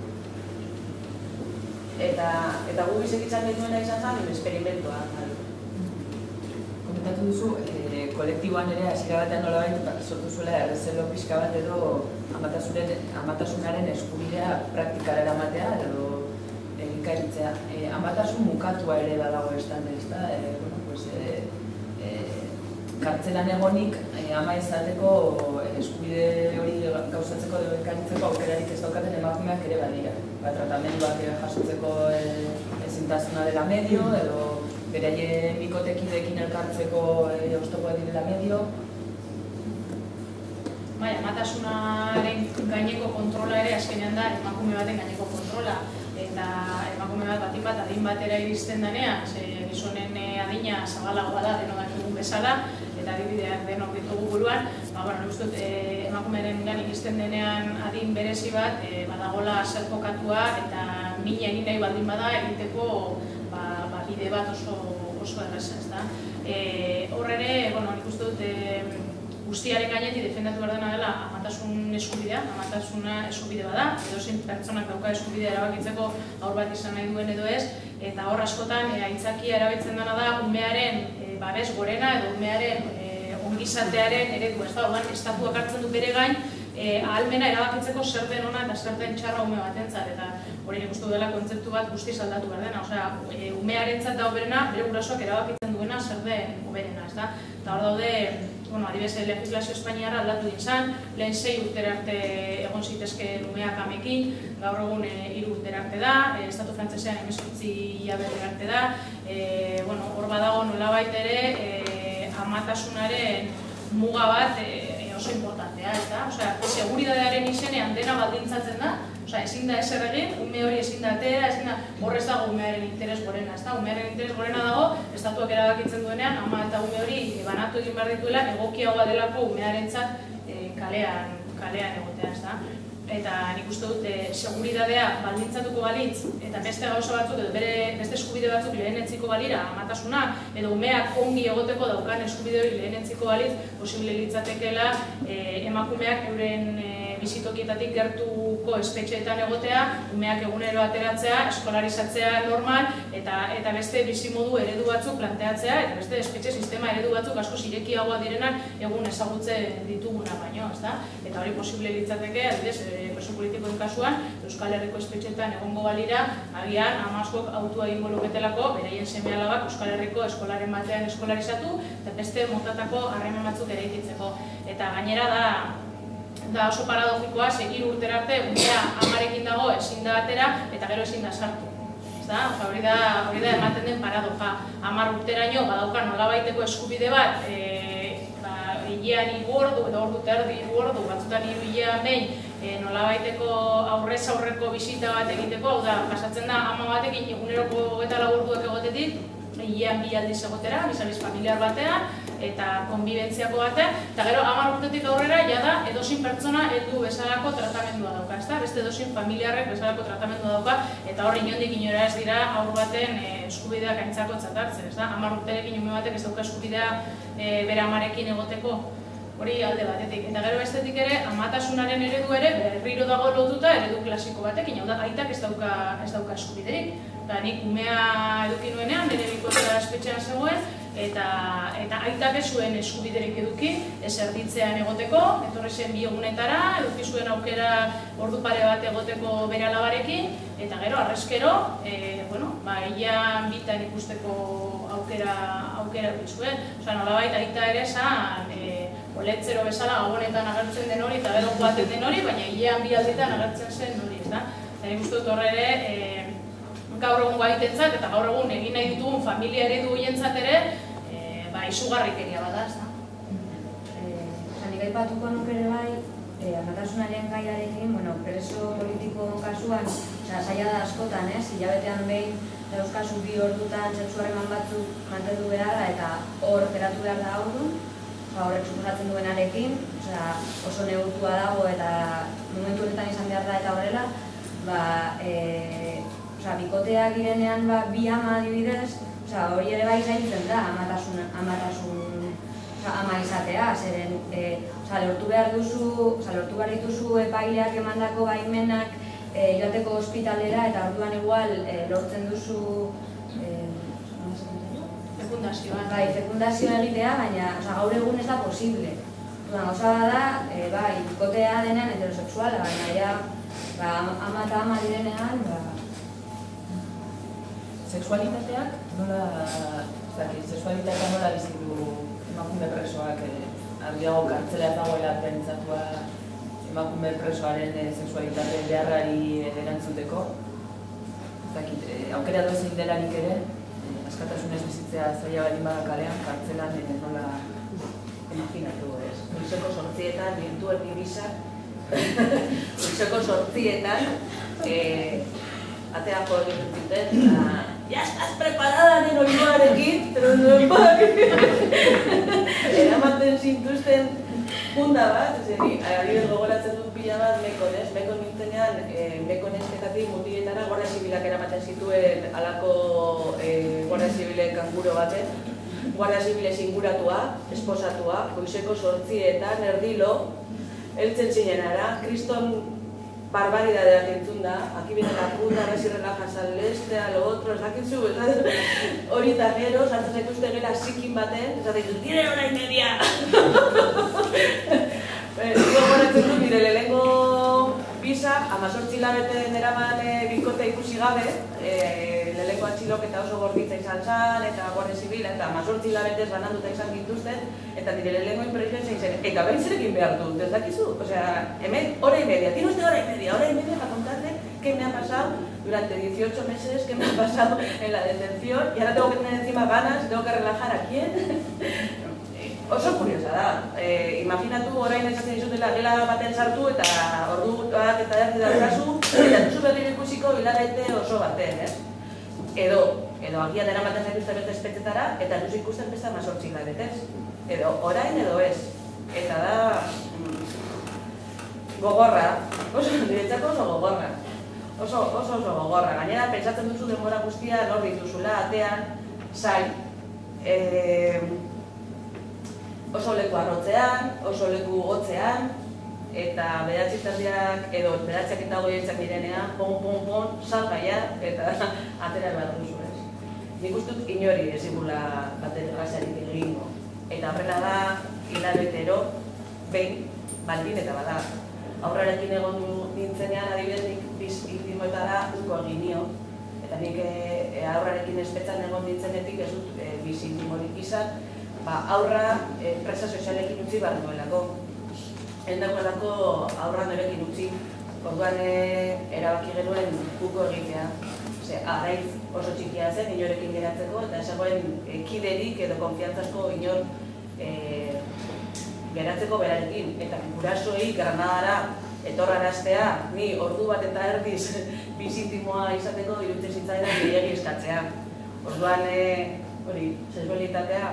Eta gu bizikitzan genuena izan zen, esperimentoa. Komentatu duzu, kolektiboan ere hasiera batean nolabait sortu zuela errezelo pixka bat edo amatasunaren eskubidea praktikara eramatea edo egikaritzea. Amatasun mukatua ere badago estan, ezta? Kartzelan egonik ama izateko eskubide hori gauzatzeko edo egikaritzeko aukerarik ez daukaten emakumeak ere badira. Tratamenduak jasotzeko ezintasuna dela medio edo beraien bikotekideekin elkartzeko oztopoa direla medio. Amatasunaren gaineko kontrola ere azkenean da emakume baten gaineko kontrola. Eta emakume bat batin bat adin batera iristen denean, gizonen adina zabalagoa da denok dakigun bezala, eta adibideak denok ditugu buruan, emakumearen gan iristen denean adin berezi bat, badagola zer jokatua eta mina egin nahi baldin bada egiteko bide bat oso erraza, ezta. Hor ere, nik uste dut guztiaren gainetik defendatu behar dena dela amatasun eskubidea, amatasuna eskubide bada, edozein pertsonak dauka eskubidea erabakitzeko haur bat izan nahi duen edo ez, eta hor askotan aitzakia erabiltzen dena da umearen babes gorena edo umearen ongizatearen eredu, ez da, orduan, estatuak hartzen du bere gain, ahalmena erabakitzeko zer den ona eta zer den txarra ume batentzat, eta hori nik uste dela kontzeptu bat guztiz aldatu behar dena, osea, umearentzat da hoberena, bere gurasoak erabakitzen duena zer den hoberena, ez da, eta hor daude, adibidez, legislazio espainiarra aldatu dintzan, lehen 6 urtera arte egon zitezke umeak amekin, gaur egun 3 urtera arte da, estatu frantzesean 18 hilabetera arte da, hor badago nolabait ere amatasunaren muga bat oso importantea, ez da? Osea, seguridadearen izenean dena baldintzatzen da, osea, ezin da ezer egin, ume hori ezin da atera, ezin da, horrez dago umearen interes gorena, ez da? Umearen interes gorena dago, estatuak erabakitzen duenean, ama eta ume hori banatu egin behar dituela, egokiagoa delako umearentzat kalean egotea, ez da? Eta nik uste dut, seguridadea baldintzatuko balitz, eta beste gauza batzuk, edo beste eskubide batzuk lehenetziko balira, amatasuna, edo umeak ongi egoteko daukan eskubide hori lehenetziko balitz, posible litzatekeela emakumeak euren bizitokietatik gertuko espetxeetan egotea, umeak egunero ateratzea, eskolarizatzea normal, eta beste bizimodu eredu batzuk planteatzea, eta beste espetxe sistema eredu batzuk asko zirekiagoa direnak egun ezagutzen dituguna baino, ezta? Eta hori posible litzateke, adibidez, preso politikoen kasuan, Euskal Herriko espetxeetan egongo balira, agian ama-askok autua egingo luketelako, beraien seme-alabak Euskal Herriko eskolaren batean eskolarizatu, eta beste motatako harreman batzuk eraikitzeko. Eta gainera da oso paradogikoa, 3 urtera arte, umea amarekin dago ezin da atera, eta gero ezin da sartu. Hori da ematen den paradoja. 10 urteraino badauka nolabaiteko eskubide bat, hilean 3 ordu, edo ordu eta erdi 3 ordu, batzutan 3 hilean behin, nolabaiteko aurrez aurreko bisita bat egiteko, hau da, pasatzen da ama batekin eguneroko 24 orduak egotetik, hilean 2 aldiz egotera, bizabiz familiar batean, eta konbibentziako batean, eta gero 10 urtetik aurrera, jada edozein pertsona heldu bezalako tratamendua dauka, ezta? Beste edozein familiarrek bezalako tratamendua dauka, eta hor inondik inora ez dira haur baten eskubideak aintzakotzat hartzen, ezta? 10 urterekin ume batek ez dauka eskubidea bere amarekin egoteko, hori alde batetik. Eta gero bestetik ere, amatasunaren eredu ere, berriro dago lotuta eredu klasiko batekin, hau da, aitak ez dauka eskubiderik. Eta nik umea eduki nuenean, nire bikotea espetxean zegoen, eta aitak ez zuen eskubiderik eduki, ez erditzean egoteko, etorri zen 2 egunetara, eduki zuen aukera ordu pare bat egoteko bere alabarekin, eta gero, arrezkero, hilean bitan ikusteko aukera eduki zuen. Osa, nolabait, aita ere zan, oletzero bezala gabonetan agertzen den hori, eta gero joaten den hori, baina hilean 2 alditan agertzen zen hori, ez da? Eta nik uste dut horre ere, gaur egun gaitentzat, eta gaur egun egin nahi ditugun familia eredu hientzat ere, izugarrikeria bada, ez da? Nik aipatuko nuke ere bai, amatasunaren gaiarekin, preso politiko kasuan, zaila da askotan, hilabetean behin, dauzkazu 2 ordutan sexu harreman batzuk mantendu beharra, eta hor geratu behar da aurrun, horrek suposatzen duenarekin, oso neurtua dago eta momentu honetan izan behar da eta horrela, bikoteak girenean 2 ama adibidez, hori ere bai zaintzen da, ama izatea, zeren lortu behar dituzu epaileak emandako baimenak joateko ospitalera eta orduan igual lortzen duzu fekundazioa egitea, baina gaur egun ez da posible. Gauza da, bikotea denean heterosexuala, baina ama eta ama direnean, sexualitateak nola bizitu emakume presoak, argiago kartzela ez dagoela pentsatua emakume presoaren sexualitate beharrari erantzuteko. Aukera dozein delarik ere, askatasunez bizitzea zaila baldin bada kalean, kartzelan nola imaginatu, ez? Goizeko 8etan, virtuen ibisak, goizeko 8etan, ateako egiten zuten, eta ya estás preparada nire oiloarekin, pero no eramaten zintuzten Punda bat, adibidez gogoratzen dut pila bat Mekon, ez? Mekon nintzenean, Mekon ezketatik mutiletara Guardia Zibilak eramaten zituen halako Guardia Zibilen kanguro baten. Guardia Zibilez inguratua, esposatua, goizeko 8etan erdilo, heltzen zinenara, kriston barbaridadeak entzun da, aquí viene la puta, resi relajas al este, a lo otro, ez dakitzu, hori eta gero, sartzen zaituzte gela zikin baten, ez dakitzu, tire 1:30! Gogoratzen dut, nire lehenengo bisa, 18 hilabete neraman bikote ikusi gabe, lehenengo atxiloketa oso gorditza izan zen, eta Guardia Zibila, eta 18 hilabetez bananduta izan gintuzten, eta nire lehenengo impresioa zein zen, eta behin zerekin behar dut, ez dakizu? Osea, hemen, hora y media, tiene usted hora y media para contarle qué me ha pasado durante 18 meses, qué me ha pasado en la detención, y ahora tengo que tener encima ganas, tengo que relajar a quién. Oso kuriosa da. Imaginatu orain esaten dizutela gela baten sartu eta ordu bat eta erdi daukazu, eta duzu berriro ikusiko hilabete oso baten, ez? Edo agian eramaten zaituzte beste espetxetara, eta duzu ikusten beste 18 hilabetez. Edo orain edo ez. Eta da gogorra. Niretzako oso gogorra. Oso gogorra. Gainera, pentsatzen duzu denbora guztia nor dituzula, atean, zain. Oso leku arrotzean, oso leku gotzean, eta 9:00 edo 9:08 direnean, pon, salgaia, eta atera behar duzu ez. Nik uste dut inori ezigula baten errazarik egingo. Eta horrela da, hilabetero, behin, baldin eta bada. Aurrarekin egon nintzenean, adibidez, nik biz intimoetara uko egin nio, eta nik aurrarekin espetzan egon nintzenetik ez dut biz intimorik izan, aurra presa sozialekin utzi behar duelako. Endagoelako aurra norekin utzi. Orduan erabaki genuen uko egitea. Arraiz oso txikia zen, inorekin geratzeko, eta esagoen kiderik edo konfiantzazko inor geratzeko berarekin. Eta gurasoei Granadara etorraraztea, ni ordu bat eta erdiz bizintimoa izateko irutzen zitzaidan gehiagi eskatzea. Orduan, hori, sexualitatea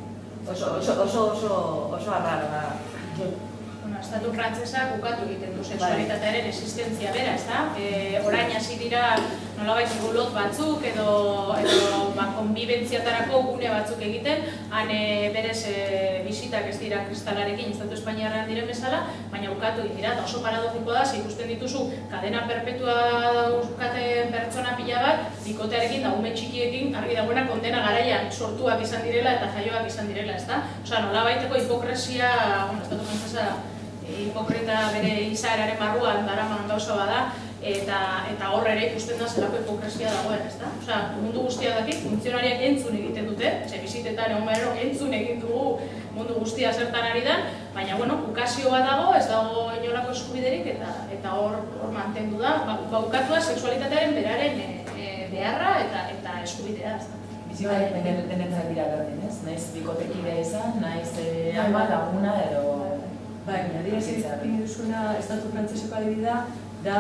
oso arraro da. Estatu frantzesak ukatu egiten du sexualitatearen existentzia bera, ezta? Orain hasi dira nolabait gulot batzuk edo konbibentziatarako gune batzuk egiten, han berez bisitak ez dira kristalarekin Estatu Espainiarrean diren bezala, baina ukatu egin dira, eta oso paradogiko da, ikusten dituzu kadena perpetua dauzkaten pertsona pila bat, bikotearekin da ume txikiekin argi dagoena kondena garaian sortuak izan direla eta jaioak izan direla, ezta? Osea, nolabaiteko hipokresia, Estatu frantzesa hipokrita bere izaeraren barruan daraman gauza bada, eta hor ere ikusten da zelako hipokresia dagoen, ezta? Osea, mundu guztia daki, funtzionariak entzun egiten dute, bizitetan egon behar entzun egin dugu mundu guztia zertan ari den, baina, bueno, ukazio bat dago, ez dago inolako eskubiderik, eta hor mantendu da, ukatua sexualitatearen beraren beharra eta eskubidea, ezta? Bizitzak denetan dira berdin, ez? Naiz bikotekidea izan, naiz ama, laguna edo... Baina, adierazi duzuna Estatu frantzeseko adibidea da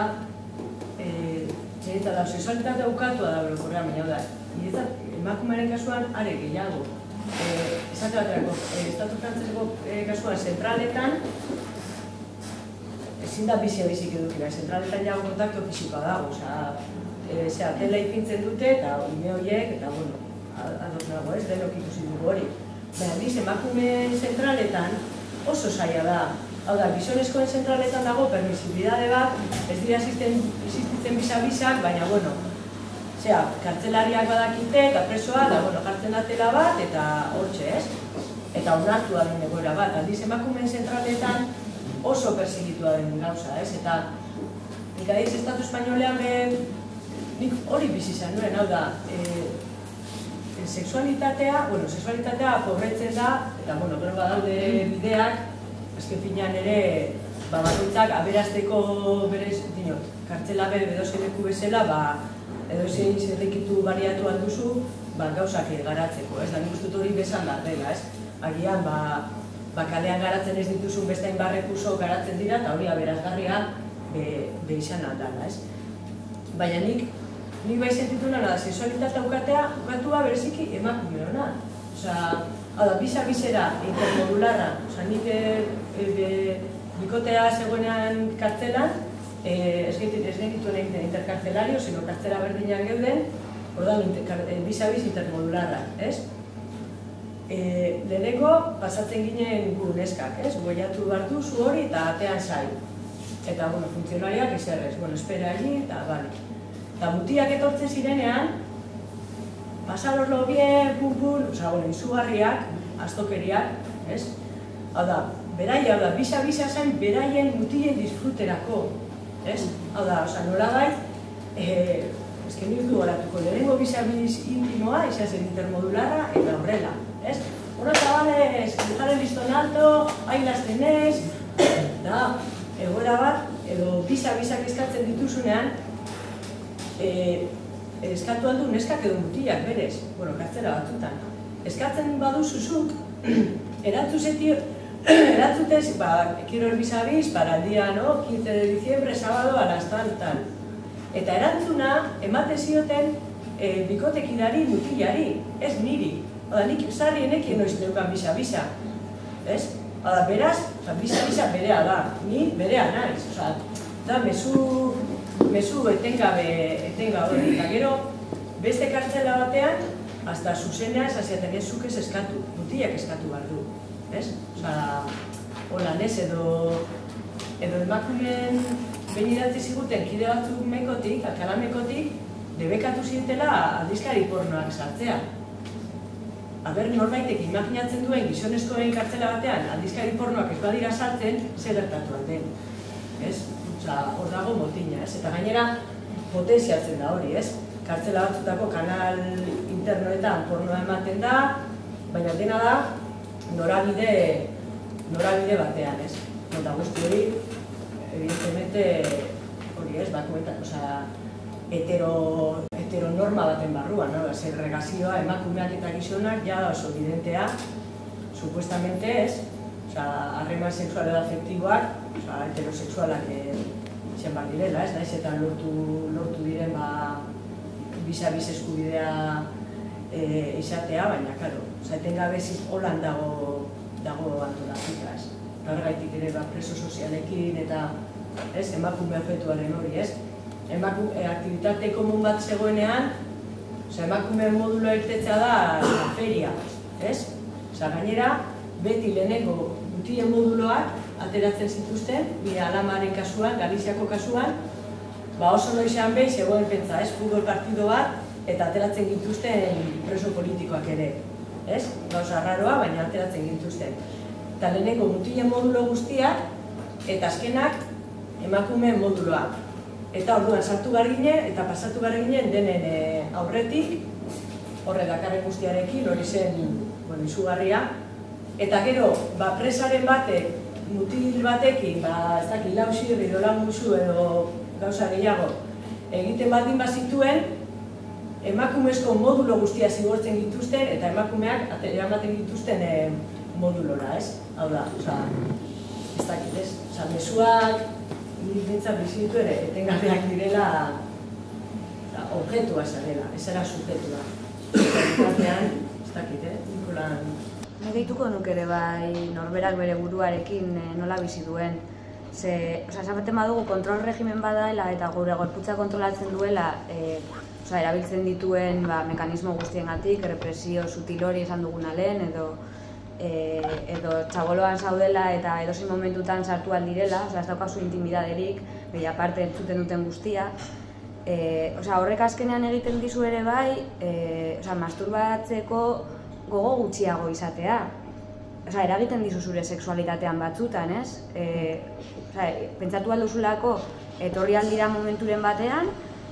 sexualitatea ukatua da orokorrean, baina da. Niretzat, emakumearen kasuan are gehiago. Esate baterako, Estatu frantzeseko kasuan zentraletan ezin da bizik edukira, zentraletan jago kontakto fisikoa dago, osea, tela ipintzen dute eta ume horiek, eta bueno, adok nago ez, denok ikusi dugu hori. Baina, biz, emakumeen zentraletan oso zaila da. Hau da, gizonezkoen zentraletan dago permisibilidade bat, ez dira existitzen bisa-bisak, baina, bueno, kartzelariak badakite eta presoa, da, bueno, jartzen da tela bat, eta hortxe, ez? Eta onartu da den egoera bat. Aldiz, emakumeen zentraletan oso persegitua den gauza, ez? Eta, nik adiz, Estatu Espainolean nik hori bizi izan nuen, hau da, sexualitatea pobretzen da, eta, bueno, gero badaude bideak, azken finean ere, bakoitzak aberazteko berez, dinot, kartzela edozein leku bezala, edozein zerrikitu bariatu alduzu, gauzak garatzeko, ez da, nik uste hori bezan da dela, ez? Agian, kalean garatzen ez dituzun beste hainbarrekuso garatzen dira, eta hori aberazgarria izan aldala, ez? Baina nik bai sentitu nana da, sexualitatea ukatua bereziki emakumeona. Hau da, bisa-bisera intermodularra, nik bikotea zegoenean kartzelan, ez genituen egiten interkartzelario, sino kartzela berdinean geuden, ordan bisa-bis intermodularra, ez? Leheneko pasatzen ginen gu neskak, ez? Goiatu hartu zu hori eta atean sai. Eta, funtzionariak eserrez, espera allí, eta, bale. Eta mutiak etortzen zirenean, pasaroslo bien, pun, izugarriak, astokeriak, ez? Hau da, bisa-bisa zen beraien mutien disfruterako, ez? Hau da, nolabait, ezken nik du horatuko, lehenengo bisa-bis intimoa, izazen intermodularra, eta horrela, ez? Bueno, chavales, dejar el listón alto, ahí las tenés, da, egoera bat, edo bisa-bisak eskatzen dituzunean, eskatu aldu neskak edo mutiak, berez, kartzela batzutan. Eskatzen baduzuzuk, erantzutez, quiero el bisa-bis para el día 15 de diciembre, sábado, a las tal. Eta erantzuna, emate zioten bikotekidari mutilari, ez niri. Oda, nik sarri enekien noiz neukan bisa-bisa, ez? Oda, beraz, bisa-bisa berea da, ni berea naiz. Da, mezu etengabe hori, eta gero, beste kartzela batean, hasta zuzenean esaziaten ez zuk ez eskatu, mutiak eskatu behar du, ez? Holan ez, edo emakumeen behin idatzi ziguten kide batzuk mekotik, alkalamekotik, debekatu zietela aldizkari pornoak sartzea. Norbaitek imaginatzen duen gizonezkoen kartzela batean aldizkari pornoak ez badira sartzen, zer gertatu alden, ez? Hor dago motina, ez? Eta gainera, potenziatzen da hori, ez? Kartzela batzutako kanal internoetan pornoa ematen da, baina dena da norabide batean, ez? Eta guzti hori, evidentemente, hori ez, heteronorma baten barruan, segregazioa emakumeak eta gizonak ja oso evidentea, supuestamente ez, harreman sexual edo afektiboak, heterosexualak izan behar direla, ez, naiz eta lortu diren bisa-bis eskubidea izatea, baina, karo, etengabe holan dago antolatuta, ez. Horregaitik ere preso sozialekin eta emakume afektuaren hori, ez. Aktibitate komun bat zegoenean, emakume modulua irtetzea da feria, ez? Gainera, beti lehenengo mutien moduloak ateratzen zituzten, nire alamaren kasuan, Galiziako kasuan, oso noizean behin zegoen pentsa, futbol partido bat, eta ateratzen gintuzten preso politikoak ere, ez? Gauza arraroa, baina ateratzen gintuzten. Eta lehenengo mutien modulo guztiak, eta azkenak emakumeen moduloa. Eta orduan sartu behar ginen, eta pasatu behar ginen denen aurretik, horre dakarren guztiarekin, hori zen izugarria. Eta gero, presaren batek, mutil batekin, ez dakit, lau zirri, dolan musu edo gauza gehiago, egiten baldin bazituen, emakumezko modulo guztia zigortzen dituzten, eta emakumeak eramaten dituzten modulora, ez? Hau da, ez dakit, ez? Mezuak, nintzen bizitu ere, etengabeak direla objetua zarela, ez era subjetua. Batean, ez dakit, Nikolan... Gehituko nuk ere bai norberak bere buruarekin nola bizi duen. Esaten badugu kontrol regimen badaela eta gure gorputza kontrolatzen duela erabiltzen dituen mekanismo guztiengatik, represio sutil hori esan duguna lehen, edo txaboloan zaudela eta edozein momentutan sartu aldirela, ez daukazu intimidaderik, behi aparte entzuten duten guztia. Horrek azkenean egiten dizu ere bai, masturbatzeko gogo gutxiago izatea. Eragiten dizu zure sexualitatean batzutan, ez? Pentsatu alduzulako etorri aldira momenturen batean,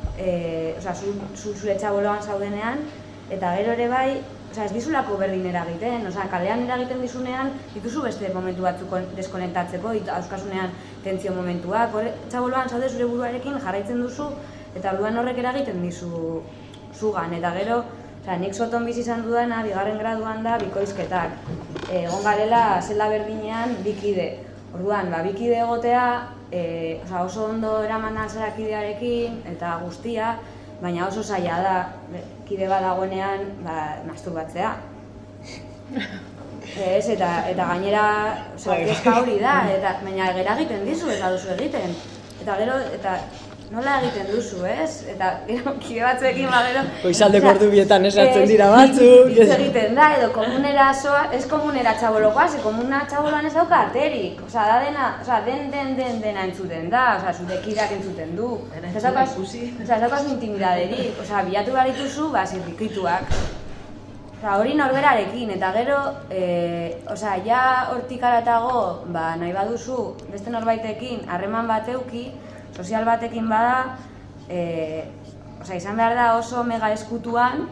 zure txaboloan zaudenean, eta gero ere bai, ez dizulako berdin eragiten, kalean eragiten dizunean, dituzu beste momentu batzuk deskonektatzeko, auskasunean tentzio momentuak, txaboloan zaude zure buruarekin jarraitzen duzu, eta orduan horrek eragiten dizu zugan, eta gero, nik soton bizi izan dudana, bigarren graduan da, bikoizketak. Egon garela, zelda berdinean, bikide. Orduan, bikide egotea, oso ondo eraman alzara kidearekin, eta guztia, baina oso zaila da, kide bat dagoenean, masturbatzea. Ez, eta gainera, kezka hori da, baina gera egiten dizu, eta duzu egiten. Eta gero, nola egiten duzu, ez? Eta gero, kide batzuekin gero... Goizaldeko ordu bietan esatzen dira batzuk... Hitz egiten da, edo komunera zoa, ez komunera txabolokoa, ze komuna txaboloan ez dauka arterik. Da dena, dena entzuten da, zure kideak entzuten du. Ez daukaz intimidaderik, bilatu behar dituzu, zirrikituak. Hori norberarekin, eta gero, ja hortik aratago, nahi baduzu, beste norbaitekin, harreman bat euki, sozial batekin bada, izan behar da oso mega eskutuan,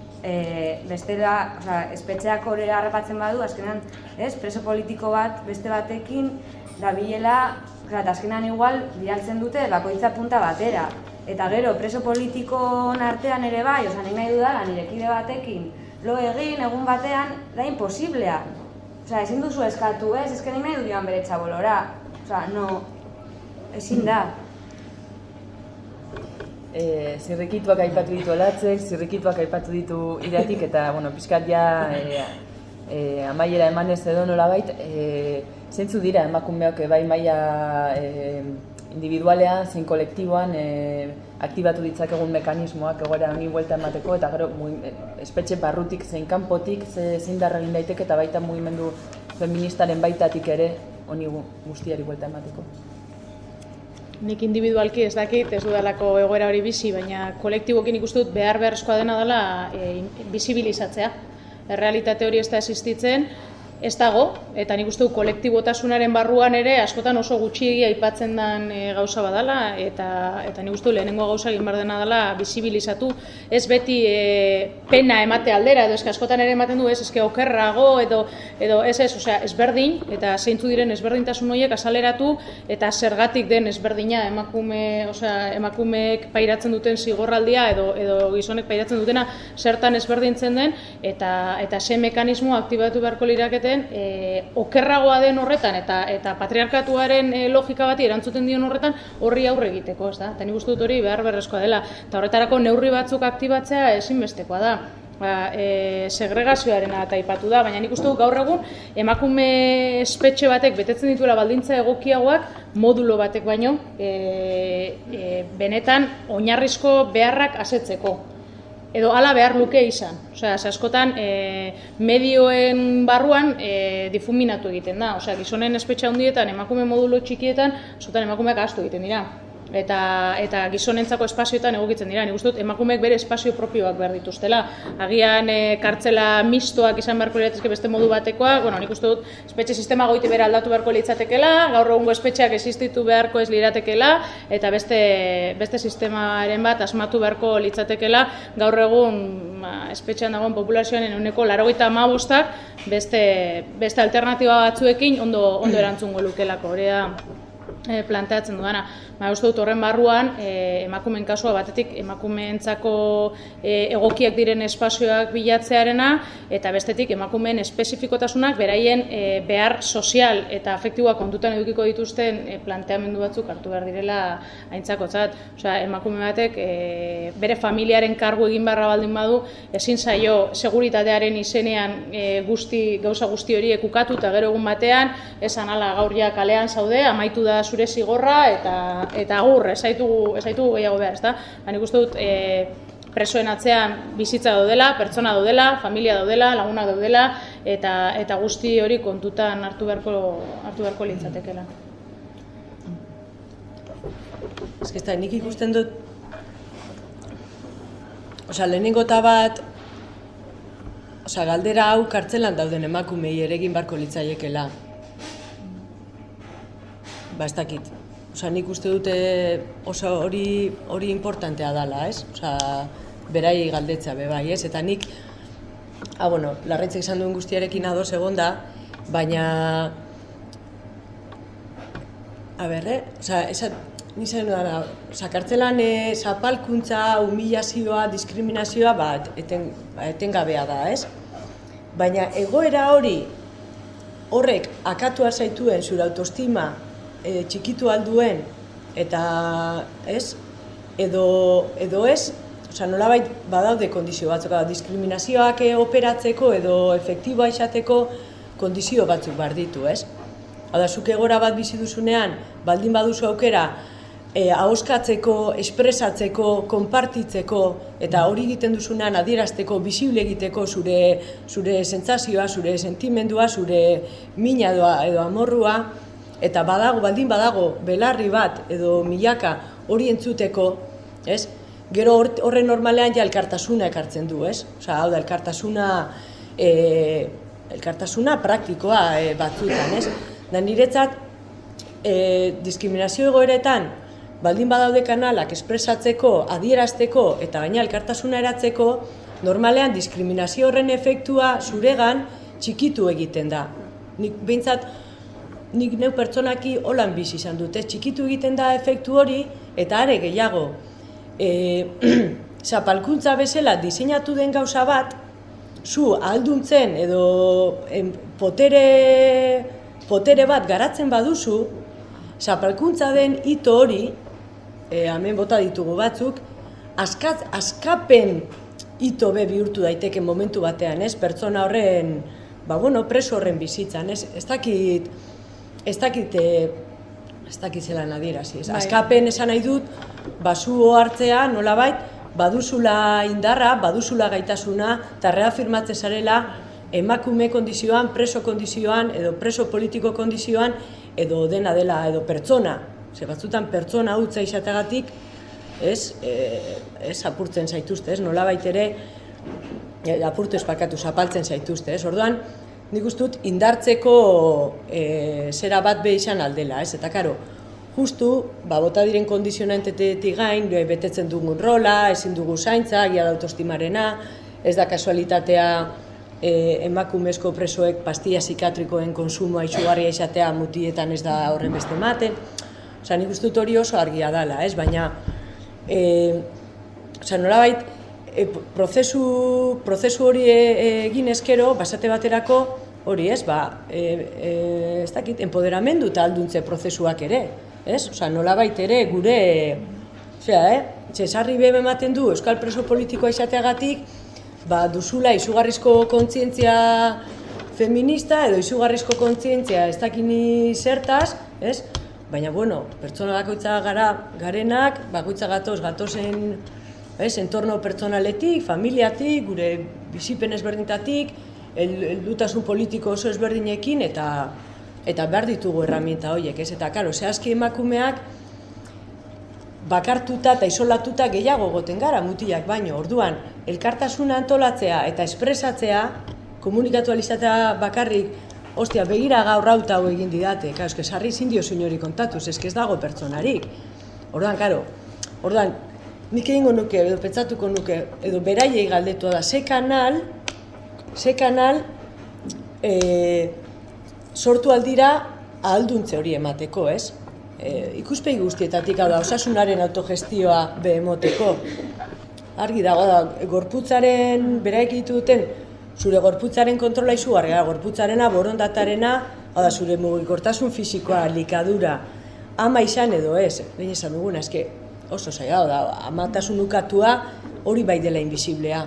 espetxeak hori harrapatzen badu, azkenan, preso politiko bat beste batekin, dabilela, eta azkenan igual, bidaltzen dute bakoitza punta batera. Eta gero, preso politikoen artean ere bai, nik nahi dudala, nire kide batekin, lo egin, egun batean, da imposiblea. Ezin duzu eskatu, ezken nahi dut joan bere txabolora. No, ezin da. Zirrikituak aipatu ditu Olatzek, zirrikituak aipatu ditu Iratik, eta, pixkat ja amaiera emanez edo nolabait, zeintzu dira emakumeok bai maila individualean, zein kolektiboan aktibatu ditzakegun mekanismoak egoera honi buelta emateko, eta gero espetxe barrutik zein kanpotik zein darra egin daiteke, eta baita mugimendu feministaren baitatik ere honi guztiari buelta emateko. Nik individualki ez dakit, ez dudalako egoera hori bizi, baina kolektibokin ikusten dut behar beharrezkoa dena dela bisibilizatzea. Errealitate hori ez da existitzen, ez dago, eta nik uste du kolektibotasunaren barruan ere askotan oso gutxiegi aipatzen den gauza badala, eta nik uste du lehenengo gauza egin behar dena dela bisibilizatu, ez beti pena emate aldera, edo eske askotan ere ematen du, eske okerrago, edo ezberdin, eta zeintzu diren ezberdintasun horiek azaleratu, eta zergatik den ezberdina emakumeek pairatzen duten zigorraldia, edo gizonek pairatzen dutena zertan ezberdintzen den, eta ze mekanismo aktibatu beharko liraketen okerragoa den horretan eta patriarkatuaren logika bati erantzuten dion horretan horri aurre egiteko, ez da? Eta nik uste dut hori behar beharrezkoa dela. Eta horretarako neurri batzuk aktibatzea ezinbestekoa da. Segregazioarena eta aipatu da, baina nik uste dut gaur egun emakume espetxe batek betetzen dituela baldintza egokiagoak modulo batek baino benetan oinarrizko beharrak asetzeko. Edo hala behar luke izan. Askotan medioen barruan difuminatu egiten da. Gizonen espetxe handietan, emakume modulo txikietan, askotan emakumeak ahaztu egiten dira. Eta gizonentzako espazioetan egokitzen dira. Nik uste dut emakumeek bere espazio propioak behar dituztela. Agian kartzela mistoak izan beharko lirateke beste modu batekoa. Nik uste dut espetxe sistema goiti bera aldatu beharko litzatekela, gaur egungo espetxeak existitu beharko ez liratekela, eta beste sistemaren bat asmatu beharko litzatekela, gaur egun espetxean dagoen populazioaren 95% beste alternatiba batzuekin ondo erantzungo lukelako. Hori da planteatzen dudana. Uste dut horren barruan, emakumeen kasua batetik emakumeentzako egokiak diren espazioak bilatzearena, eta bestetik emakumeen espezifikotasunak beraien behar sozial eta afektiboa kontutan edukiko dituzten planteamendu batzuk hartu behar direla aintzakotzat. Emakume batek bere familiaren kargu egin beharra baldin badu, ezin zaio seguritatearen izenean gauza guzti horiek ukatu, eta gero egun batean, esan ala gaur ja kalean zaude, amaitu da zure zigorra, eta agur, ez zaitugu gehiago behar, ezta? Nik uste dut presoen atzean bizitza daudela, pertsona daudela, familia daudela, lagunak daudela, eta guzti hori kontutan hartu beharko litzatekela. Ez da, nik ikusten dut, lehenengo eta bat, galdera hau kartzelan dauden emakumei ere egin beharko litzaiekela. Ez dakit. Nik uste dute oso hori importantea dela, ez? Berai galdetzea bebai, ez? Eta nik, Larraitzek esan duen guztiarekin ados egon da, baina, kartzelan zapalkuntza, humilazioa, diskriminazioa bat etengabea da, ez? Baina egoera horrek akatua zaituen zure autoestima txikitu alduen, eta ez, edo ez, nolabait badaude kondizio batzuk, diskriminazioak operatzeko edo efektiboa izateko kondizio batzuk behar ditu, ez? Hau da, zuk egora bat bizi duzunean, baldin baduzu aukera, ahoskatzeko, espresatzeko, konpartitzeko, eta hori egiten duzunean adierazteko, bisible egiteko zure sentsazioa, zure sentimendua, zure mina edo amorrua, eta baldin badago belarri bat edo milaka hori entzuteko, ez? Gero horren normalean ja elkartasuna ekartzen du, ez? Hau da, elkartasuna praktikoa batzuetan, ez? Da niretzat, diskriminazio egoeretan, baldin badaude kanalak espresatzeko, adierazteko eta gaina elkartasuna eratzeko, normalean diskriminazio horren efektua zuregan txikitu egiten da. Nik neu pertsonaki holan bizi izan dut, txikitu egiten da efektu hori eta are gehiago. Zapalkuntza bezala diseinatu den gauza bat, zu ahalduntzen edo potere bat garatzen baduzu, zapalkuntza den hito hori, hemen bota ditugu batzuk, askapen hito be bihurtu daiteke momentu batean, ez? Pertsona horren, preso horren bizitzan, ez? Ez dakit zelan adierazi, ez? Askapen esan nahi dut, zu hartzea nolabait, baduzula indarra, baduzula gaitasuna, eta reafirmatzen zarela emakume kondizioan, preso kondizioan, edo preso politiko kondizioan, edo dena dela, edo pertsona. Batzutan pertsona hutsa izateagatik, apurtzen zaituzte, nolabait ere, zapaltzen zaituzte, orduan, nik uste dut indartzeko zera bat be izan aldela, eta karo, justu, bota diren kondizionantetik gain, betetzen dugun rola, ezin dugu zaintza, gia da autoestimarena, ez da kasualitatea emakumezko presoek pastilla psikiatrikoen konsumoa izugarria izatea mutietan ez da horren beste ematen. Nik uste dut hori oso argia dela, baina nolabait prozesu hori egin ezkero, basate baterako hori ez dakit, empoderamendu eta alduntze prozesuak ere, nolabait ere gure, sarri bebe ematen du euskal preso politikoa izateagatik, duzula izugarrizko kontzientzia feminista edo izugarrizko kontzientzia ez dakini zertaz, baina, pertsona bakoitza garenak, bakoitza gatozen entorno pertsonaletik, familiatik, gure bizipen ezberdintatik, heldutasun politiko oso ezberdinekin, eta behar ditugu erraminta horiek, eta, karo, zehazki emakumeak bakartuta eta isolatuta gehiago goten gara mutilak baino, orduan, elkartasuna antolatzea eta espresatzea, komunikatualizatea bakarrik, ostia, begira gaur hau egin didate, eske sarri zindio zuinori kontatuz, eske ez dago pertsonarik. Orduan, nik egingo nuke, edo pentsatuko nuke, edo beraiei galdetu da, ze kanal sortu aldira ahalduntze hori emateko, ez? Ikuspegi guztietatik, hau da, osasunaren autogestioa behemoteko. Argi dago da, gorputzaren, beraik ditu duten, zure gorputzaren kontrola izugarria, gorputzarena, borondatarena, hau da, zure mugikortasun fisikoa, likadura, ama izan edo ez, lehen esan duguna, eske oso zaila, hau da, amatasun ukatua hori bai dela invisiblea,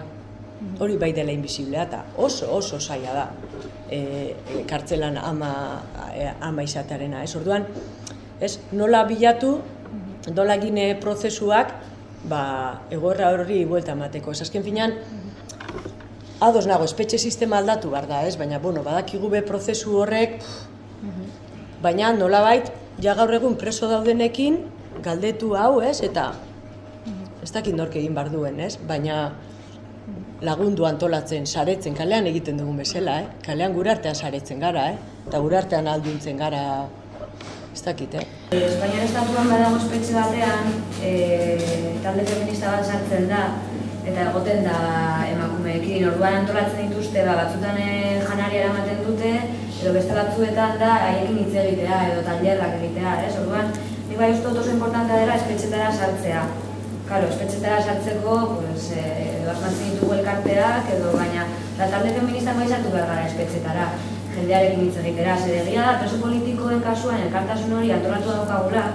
eta oso zaila da, kartzelan ama izatearena, ez? Orduan, nola bilatu, nola gine prozesuak, egoera hori buelta emateko. Azken finean, ados nago, espetxe sistema aldatu behar da, baina, badakigu be prozesu horrek, baina nolabait, ja gaur egun preso daudenekin, galdetu hau, eta ez dakit nork egin behar duen, baina lagundu antolatzen, saretzen, kalean egiten dugun bezala, kalean gure artean saretzen gara, eta gure artean alduntzen gara, ez dakit, Espainian estatuan badago espetxe batean, talde feminista bat sartzen da, eta egoten da emakumeekin, orduan antolatzen dituzte, batzutan janaria eramaten dute, edo beste batzuetan da haiekin hitz egitea, edo tailerrak egitea, orduan, nik bai uste oso importantea dela espetxetara sartzea. Claro, espetxetara sartzeko, edo asmatzen ditugu elkarteak, edo baina, talde feministak bai sartu behar gara espetxetara, jendearekin hitz egitera, zer egia da, preso politikoen kasuan elkartasun hori antolatu daukagula,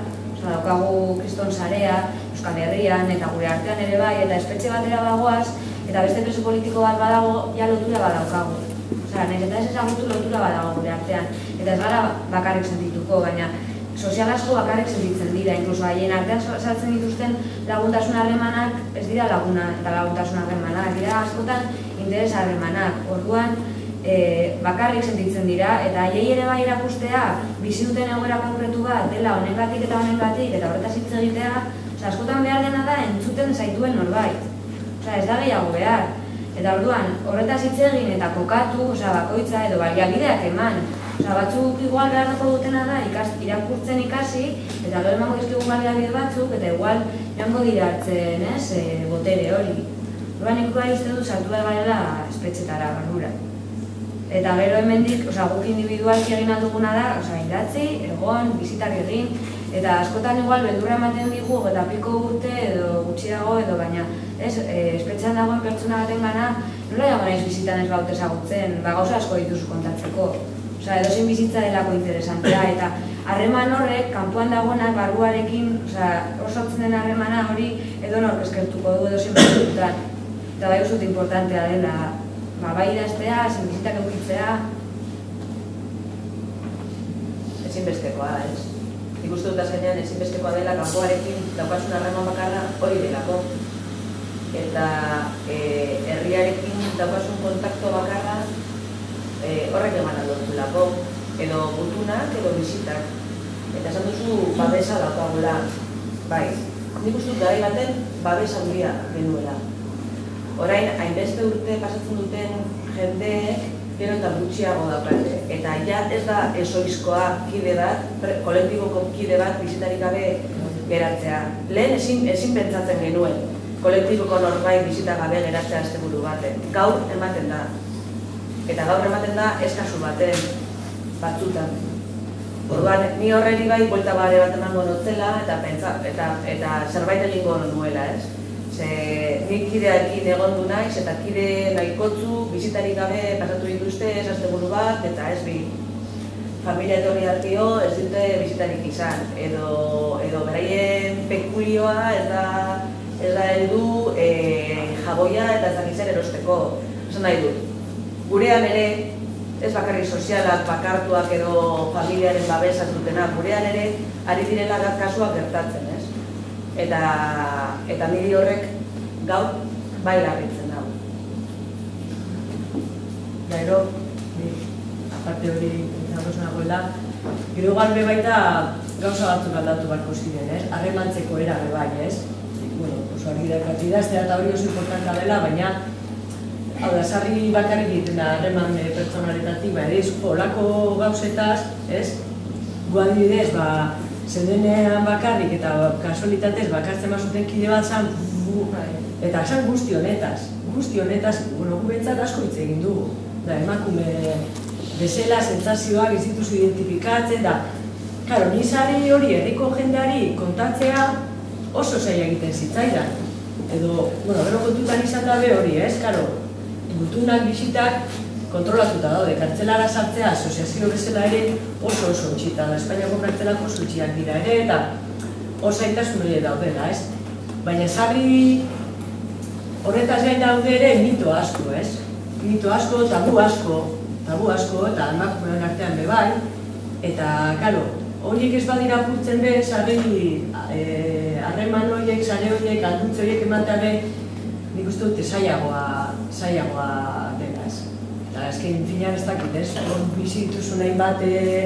daukagu kriston sarea, Euskal Herrian eta gure artean ere bai, eta espetxe batera bagoaz, eta beste preso politiko bat badago, ja lotura badaukagu. Osea, nahiz eta ez ezagutu lotura badago gure artean. Eta ez gara bakarrik sentituko, baina sozial asko bakarrik sentitzen dira, inkluso haien artean sartzen dituzten laguntasun harremanak ez dira laguna eta laguntasun harremanak, dira askotan interes harremanak. Orduan, bakarrik sentitzen dira, eta haiei ere bai erakustea, bizi duten egoera konkretu bat dela honengatik eta honengatik, eta horretaz hitz egitea, askotan behar dena da entzuten zaituen norbait. Ez da gehiago behar. Eta orduan, horretaz hitz egin eta kokatu, bakoitza edo baliabideak eman. Batzuk igual beharrako dutena da irakurtzen ikasi, eta gero emango dizkigu baliabide batzuk, eta igual joango dira hartzen, botere hori. Orduan, nik bai uste dut sartu behar garela espetxetara, barrura. Eta gero hemendik, guk individualki egin alduguna da, idatzi, egon, bizitak egin, eta askotan igual beldurra ematen digu, eta piko urte edo gutxiago edo, baina espetxean dagoen pertsona baten gana, nola jago naiz bizitan ez baut ezagutzen, gauza asko dituzu kontatzeko. Edozein bizitza delako interesantea, eta harreman horrek, kanpoan dagoenak barruarekin, osatzen den harremana hori edonork eskertuko du edozein bizitutan. Eta bai usut importantea dela, bai idaztea, zein bizitak eukitzea. Ezinbestekoa, ez? Ikustu dut azkenean ezinbestekoa dela kanpoarekin daukasun harreman bakarra hori delako. Eta herriarekin daukasun kontakto bakarra horrek eman aldortulako, edo gutunak, edo bizitak. Eta esan duzu babesa daukagula. Bai, nik uste dut garai baten babesa handia genuela. Orain, hainbeste urte pasatzen duten jendeek gero eta gutxiago daukate. Eta ja ez da ezoizkoa kide bat, kolektiboko kide bat bizitarik gabe geratzea. Lehen ezin pentsatzen genuen kolektiboko norbait bizita gabe geratzea asteburu baten. Gaur ematen da. Eta gaur ematen da eskasu baten, batzutan. Orduan, ni horreri bai buelta bare bat emango notzela eta zerbait egingo nuela, ez? Nik kidearekin egondu naiz eta kide nahikotzu bizitarik gabe pasatu dituzte ez asteburu bat eta ez bi. Familia etorri artio ez dute bizitarik izan. Edo beraien pekulioa ez da heldu jaboia eta ez dakitzen erosteko. Esan nahi dut. Gurean ere, ez bakarrik sozialak, bakartuak edo familiaren babesaz dutenak, gurean ere ari direla kasuak gertatzen, ez? Eta niri horrek gaur bai larritzen dago. Gero, aparte hori izango nagoela, gero galbe baita gauza batzuk aldatu barko ziren, ez? Harremantzeko era bai, ez? Oso argi dakat idaztea eta hori oso importanta dela, baina hau da, sarri bakarrik egiten da harreman pertsonaletatik, ere olako gauzetaz, ez? Gu adibidez, zendenean bakarrik eta kasualitatez bakartzen bazuten kide bat zan, eta zan guzti honetaz. Guzti honetaz, gu bentsat asko hitz egin dugu. Emakume bezala, sentsazioak ez dituzu identifikatzen, da, karo, ni sarri hori herriko jendeari kontatzea oso zaila egiten zitzaidan. Edo, gero kontutan izan dabe hori, ez, karo, gutunak, bisitak kontrolatuta daude, kartzelara sartzea asoziazio bezala ere oso txita da. Espainiako kartzelak oso txiak dira ere eta osaitasun hori daudela, ez? Baina sarri horretaz gain daude ere mito asko, ez? Mito asko, tabu asko eta emakumeen artean bebai. Eta, karo, horiek ez badira apurtzen be, sarri harreman horiek, sare horiek, aldutze horiek ematea be, nik uste dute zailagoa dela, ez? Eta azken finean ez dakit, ez? Bizi dituzu nahi bat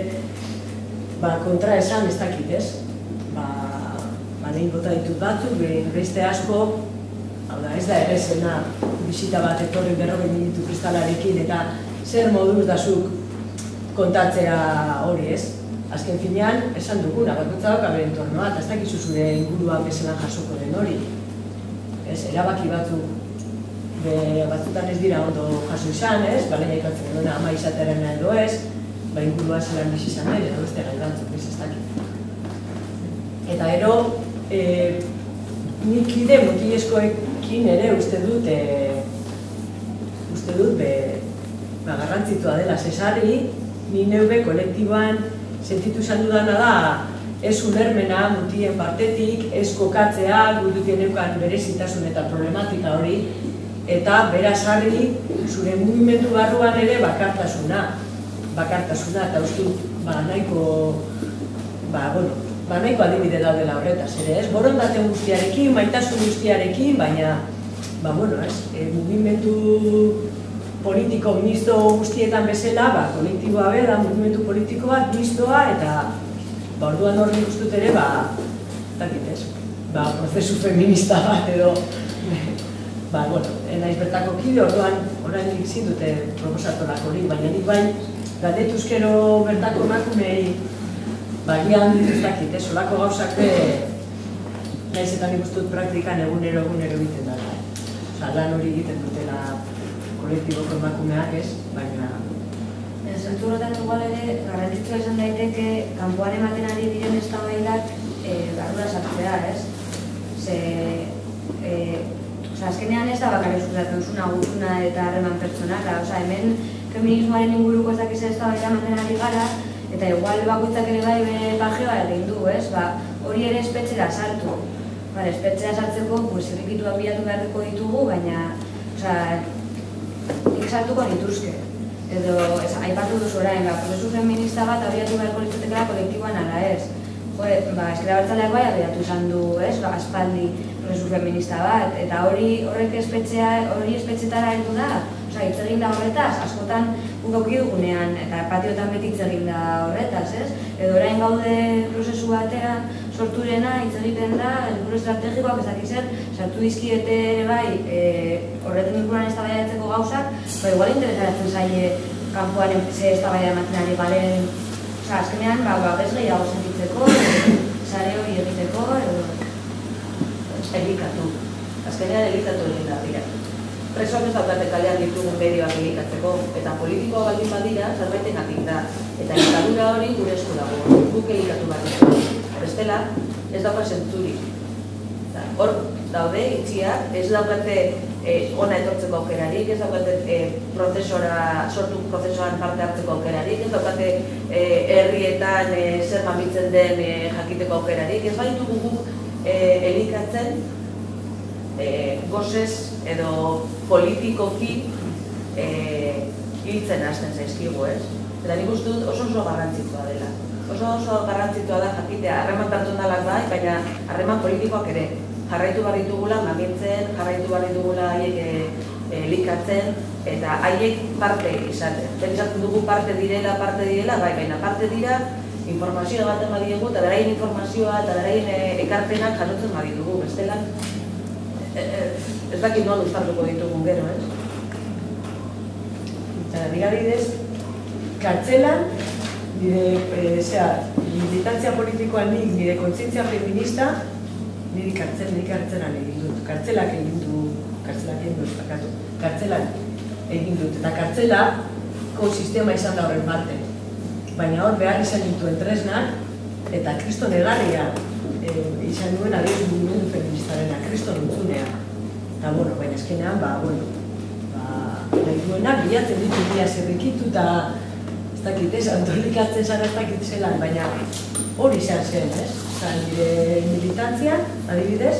kontra esan ez dakit, ez? Nehin bota ditut batzuk, beste asko, hau da, ez da errezena bisita bat etorri 40 minutu kristalarekin eta zer moduz dazuk kontatzea hori, ez? Azken finean, esan duguna, bakoitza dauka bere entornoa, eta ez dakizu zure inguruan bezelan jasoko den hori. Erabaki batzutan ez dira ondo jaso izan, ez? Lehen ikatzen duena ama izatearen edo ez, ingurua zelan bizi izan den, edo beste gai batzuk, ez dakit. Eta ero, nik kide mutilezkoekin ere uste dut garrantzitua dela zesarri, ni neube kolektiboan sentitu izan dudana da ez ulermena mutien partetik, ez kokatzea, gututien eukan berezitasun eta problematika hori, eta beraz harri zure mugimendu barruan ere bakartasuna, eta uste nahiko adibide daudela horretaz ere, ez? Borondate guztiarekin, maitasun guztiarekin, baina, mugimendu politiko misto guztietan bezala, kolektiboa bera, mugimendu politiko bat, mistoa, eta orduan hor nik ustut ere, prozesu feminista bat edo, naiz bertako kide, orduan orain nik zindute proposatolak hori, baina nik bain, galdetuzkero bertako emakumei, gian ez dakit, solako gauzak naiz eta nik ustut praktikan egunero egiten dara. Lan hori egiten dutela kolektiboko emakumeak ez, baina... Zentzu horretan igual ere, garrantzitsua izan daiteke, kanpoan ematen ari diren eztabaidak barrura sartzea, ez? Azkenean ez da bakarrik sustatzen zuna, gutuna eta harreman pertsonala, hemen feminismoaren inguruko ez dakiz eztabaida ematen ari gara, eta igual bakoitzak ere bai bere pajeoa egin du, ez? Hori ere espetxera sartu. Espetxera sartzeko, zirrikituak bilatu beharreko ditugu, baina nik sartuko nituzke. Edo, aipatu duzu orain, prozesu feminista bat abiatu beharko litzatekela kolektiboan ala ez. Ezker Abertzaleak bai abiatu izan du, aspaldi prozesu feminista bat, eta horrek espetxetara heldu da. Hitz egin da horretaz, askotan guk auki dugunean, eta patiotan beti hitz egin da horretaz, ez? Edo orain gaude prozesu batean, sorturena hitz egiten da, helburu estrategikoak ez dakiz zer, sartu dizkiete ere bai, horretan inguruan eztabaidatzeko gauzak, igual interesatzen zaie kanpoan eztabaida ematen ari garen, azkenean, ez gehiago sentitzeko, sare hori egiteko, edo... Elikatu. Azkenean elikatu egin da dira. Presoak ez daukate kalean ditugun medioak elikatzeko, eta politikoa baldin badira, zerbaitegatik da. Eta elikadura hori gure esku dago, guk elikatu bat dugu. Bestela, ez dauka zentzurik. Hor daude, itxiak, ez daukate ona etortzeko aukerarik, ez daukate sortu prozesoan parte hartzeko aukerarik, ez daukate herrietan zer mamitzen den jakiteko aukerarik, ez baitugu guk elikatzen gozez edo politikoki hiltzen hasten zaizkigu, ez? Eta nik uste dut oso garrantzitsua dela. Oso garrantzitsua da jakitea, harreman pertsonalak bai, baina harreman politikoak ere. Jarraitu behar ditugula mamintzen, jarraitu behar ditugula haiek elikatzen, eta haiek parte izaten. Izaten dugu parte direla, bai, baina parte dira informazioa baten badiegu, eta beraien informazioa eta beraien ekarpenak jasotzen baditugu, bestela. Ez dakit noan ustartuko ditugun gero, ez? Eta digabidez, kartzelan, militantzia politikoan nik, nire kontzientzia feminista, niri kartzelan egin dut. Kartzelak egin dut, eta kartzelako sistema izan da horren parte. Baina hor behar izan dituen tresnak, eta kriston egarria izan duen adiz mugimendu feministarena, kriston untzunea. Eta, baina eskenean, nahi duenak bilatzen ditu bila zerrikitu eta ez dakit ez, antolikatzen zara ez dakit zelan, baina hori izan zen, ez? Nire militantzian, adibidez,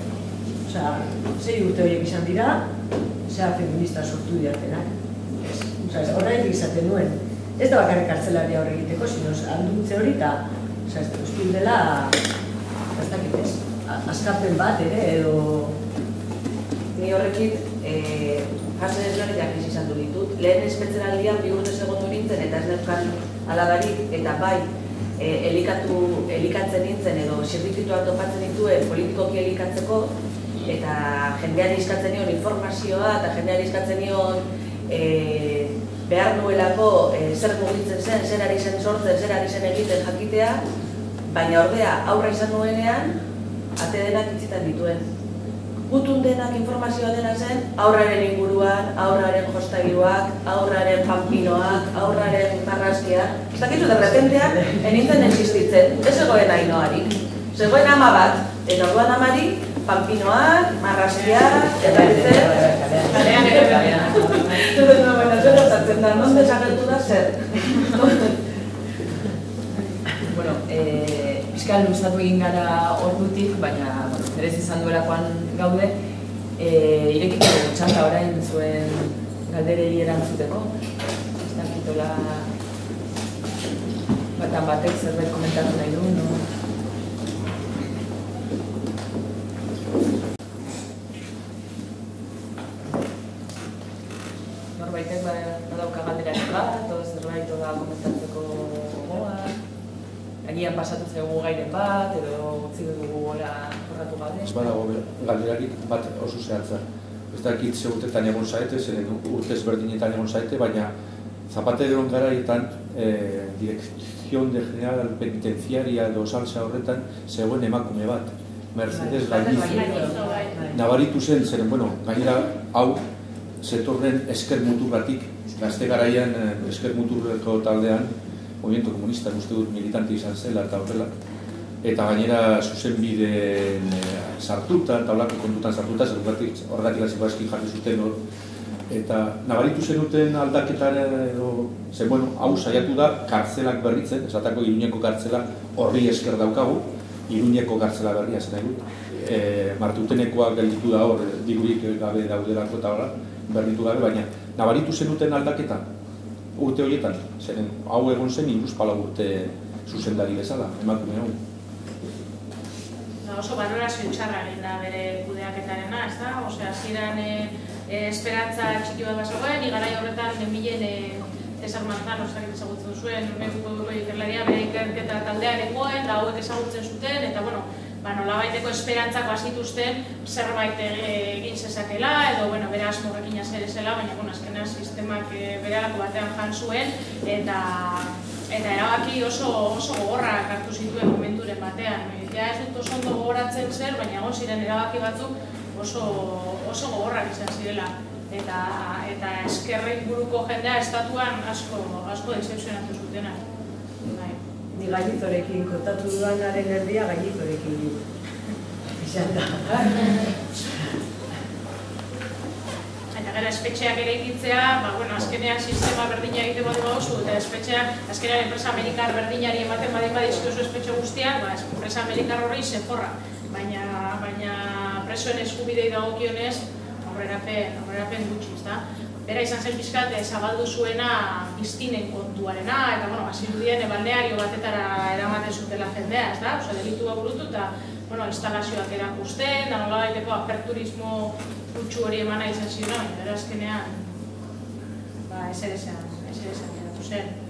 6 urte horiek izan dira, zera feminista sortu diatenak. Horretik izaten nuen. Ez da bakarrik kartzelaria horre egiteko, sino alduntze hori eta ustil dela, ez dakit ez, askapen bat ere edo... Ni horrekit, jasen ezberdinak izan du ditut. Lehen espetzenaldian 2 urte segundu nintzen eta ez neukan alabarik eta bai elikatzen nintzen edo zirrikituak topatzen dituen politikoki elikatzeko eta jendeari eskatzen nion informazioa eta jendeari eskatzen nion behar nuelako zer mugitzen zen, zer ari zen sortzen, zer ari zen egiten jakitea, baina ordea aurra izan nuenean, ate denak itzitan dituen. Gutun denak informazioa dena zen, aurraren inguruan, aurraren jostailuak, aurraren pampinoak, aurraren marrazkiak. Ez dakizu, de repentean, enintzen existitzen, ez zegoen ainoarik. Zegoen ama bat, eta orduan amari, pampinoak, marrazkiak, eta ditzen... Kalean ere kalean. Zer gertatzen da, non desagertu da zer? pixka luzatu egin gara ordutik, baina berez izan duelakoan gaude, irekiko txanda orain zuen galderei erantzuteko. Ez dakitola batan batek zerbait komentatu nahi du, no? Norbaitek badauka galderaren bat, o zerbait da komentatzeko gogoa, agian pasatu zaigu gairen bat, edo utzi dugu gola jorratu gabe. Ez badago galderarik bat oso zehatza. Ez dakit ze urtetan egon zaite, zeren urte ezberdinetan egon zaite, baina Zapateron garaietan Dirección de General Penitenciaria edo salsa horretan zegoen emakume bat, Mercedes Gallizo. Nabaritu zen, zeren, gainera hau zetorren esker muturratik, gazte garaian esker muturreko taldean, Movimiento Comunista uste dut militante izan zela eta horrela, eta gainera zuzenbideen sartuta, taulako kontutan sartuta, horregatik hasiko eski jarri zuten hor, eta nabaritu zenuten aldaketaren edo, hau saiatu da kartzelak berritzen, esatako Iruñeko kartzela horri esker daukagu, Iruñeko kartzela berria zen nahi dut. Martutenekoak gelditu da hor, dirurik gabe daudelako eta horra, berritu gabe, baina nabaritu zenuten aldaketa urte horietan, zeren hau egon zen 14 urte zuzendari bezala, emakume hau. Oso balorazio txarra egin da bere kudeaketarena, ez da? Hasieran esperantza txiki bat bazegoen, igarai horretan denbilen Cesar Manzano ezagutzen zuen, Mexikoko ikerlaria bere ikerketa taldean egoen, da hauek ezagutzen zuten, eta nolabaiteko esperantzak bazituzten zerbait egin zezakela, edo bere asmo horrekin azerezela, baina azkenean sistemak berehalako batean jan zuen, eta erabaki oso gogorrak hartu zituen momenturen batean. Ja ez dut oso ondo gogoratzen zer, baina egon ziren erabaki batzuk oso gogorrak izan zirela. Eta eskerren buruko jendea estatuan asko decepzionatu zutena. Ni Gallizorekin kontatu dudanaren erdia Gallizorekin izan da. Eta gara espetxeak ere egitzea, azkenean sistema berdina egite badu baduzu, eta espetxeak, azkenean enpresa amerikar berdinari ematen badizkiozu espetxe guztiak, enpresa amerikar horrei zeforra. Baina presoen eskubidei dagokionez, aurrerapen gutxi, ezta? Bera izan zen pixkat zabaldu zuena biztinen kontuarena, eta bazirudien balneario batetara eramaten zutela jendea, ez da? Delitua burutu eta instalazioak erakusten, da nolabaiteko aperturismo kutsu hori emana izan ziren, baina bera azkenean ezer esan geratu zen.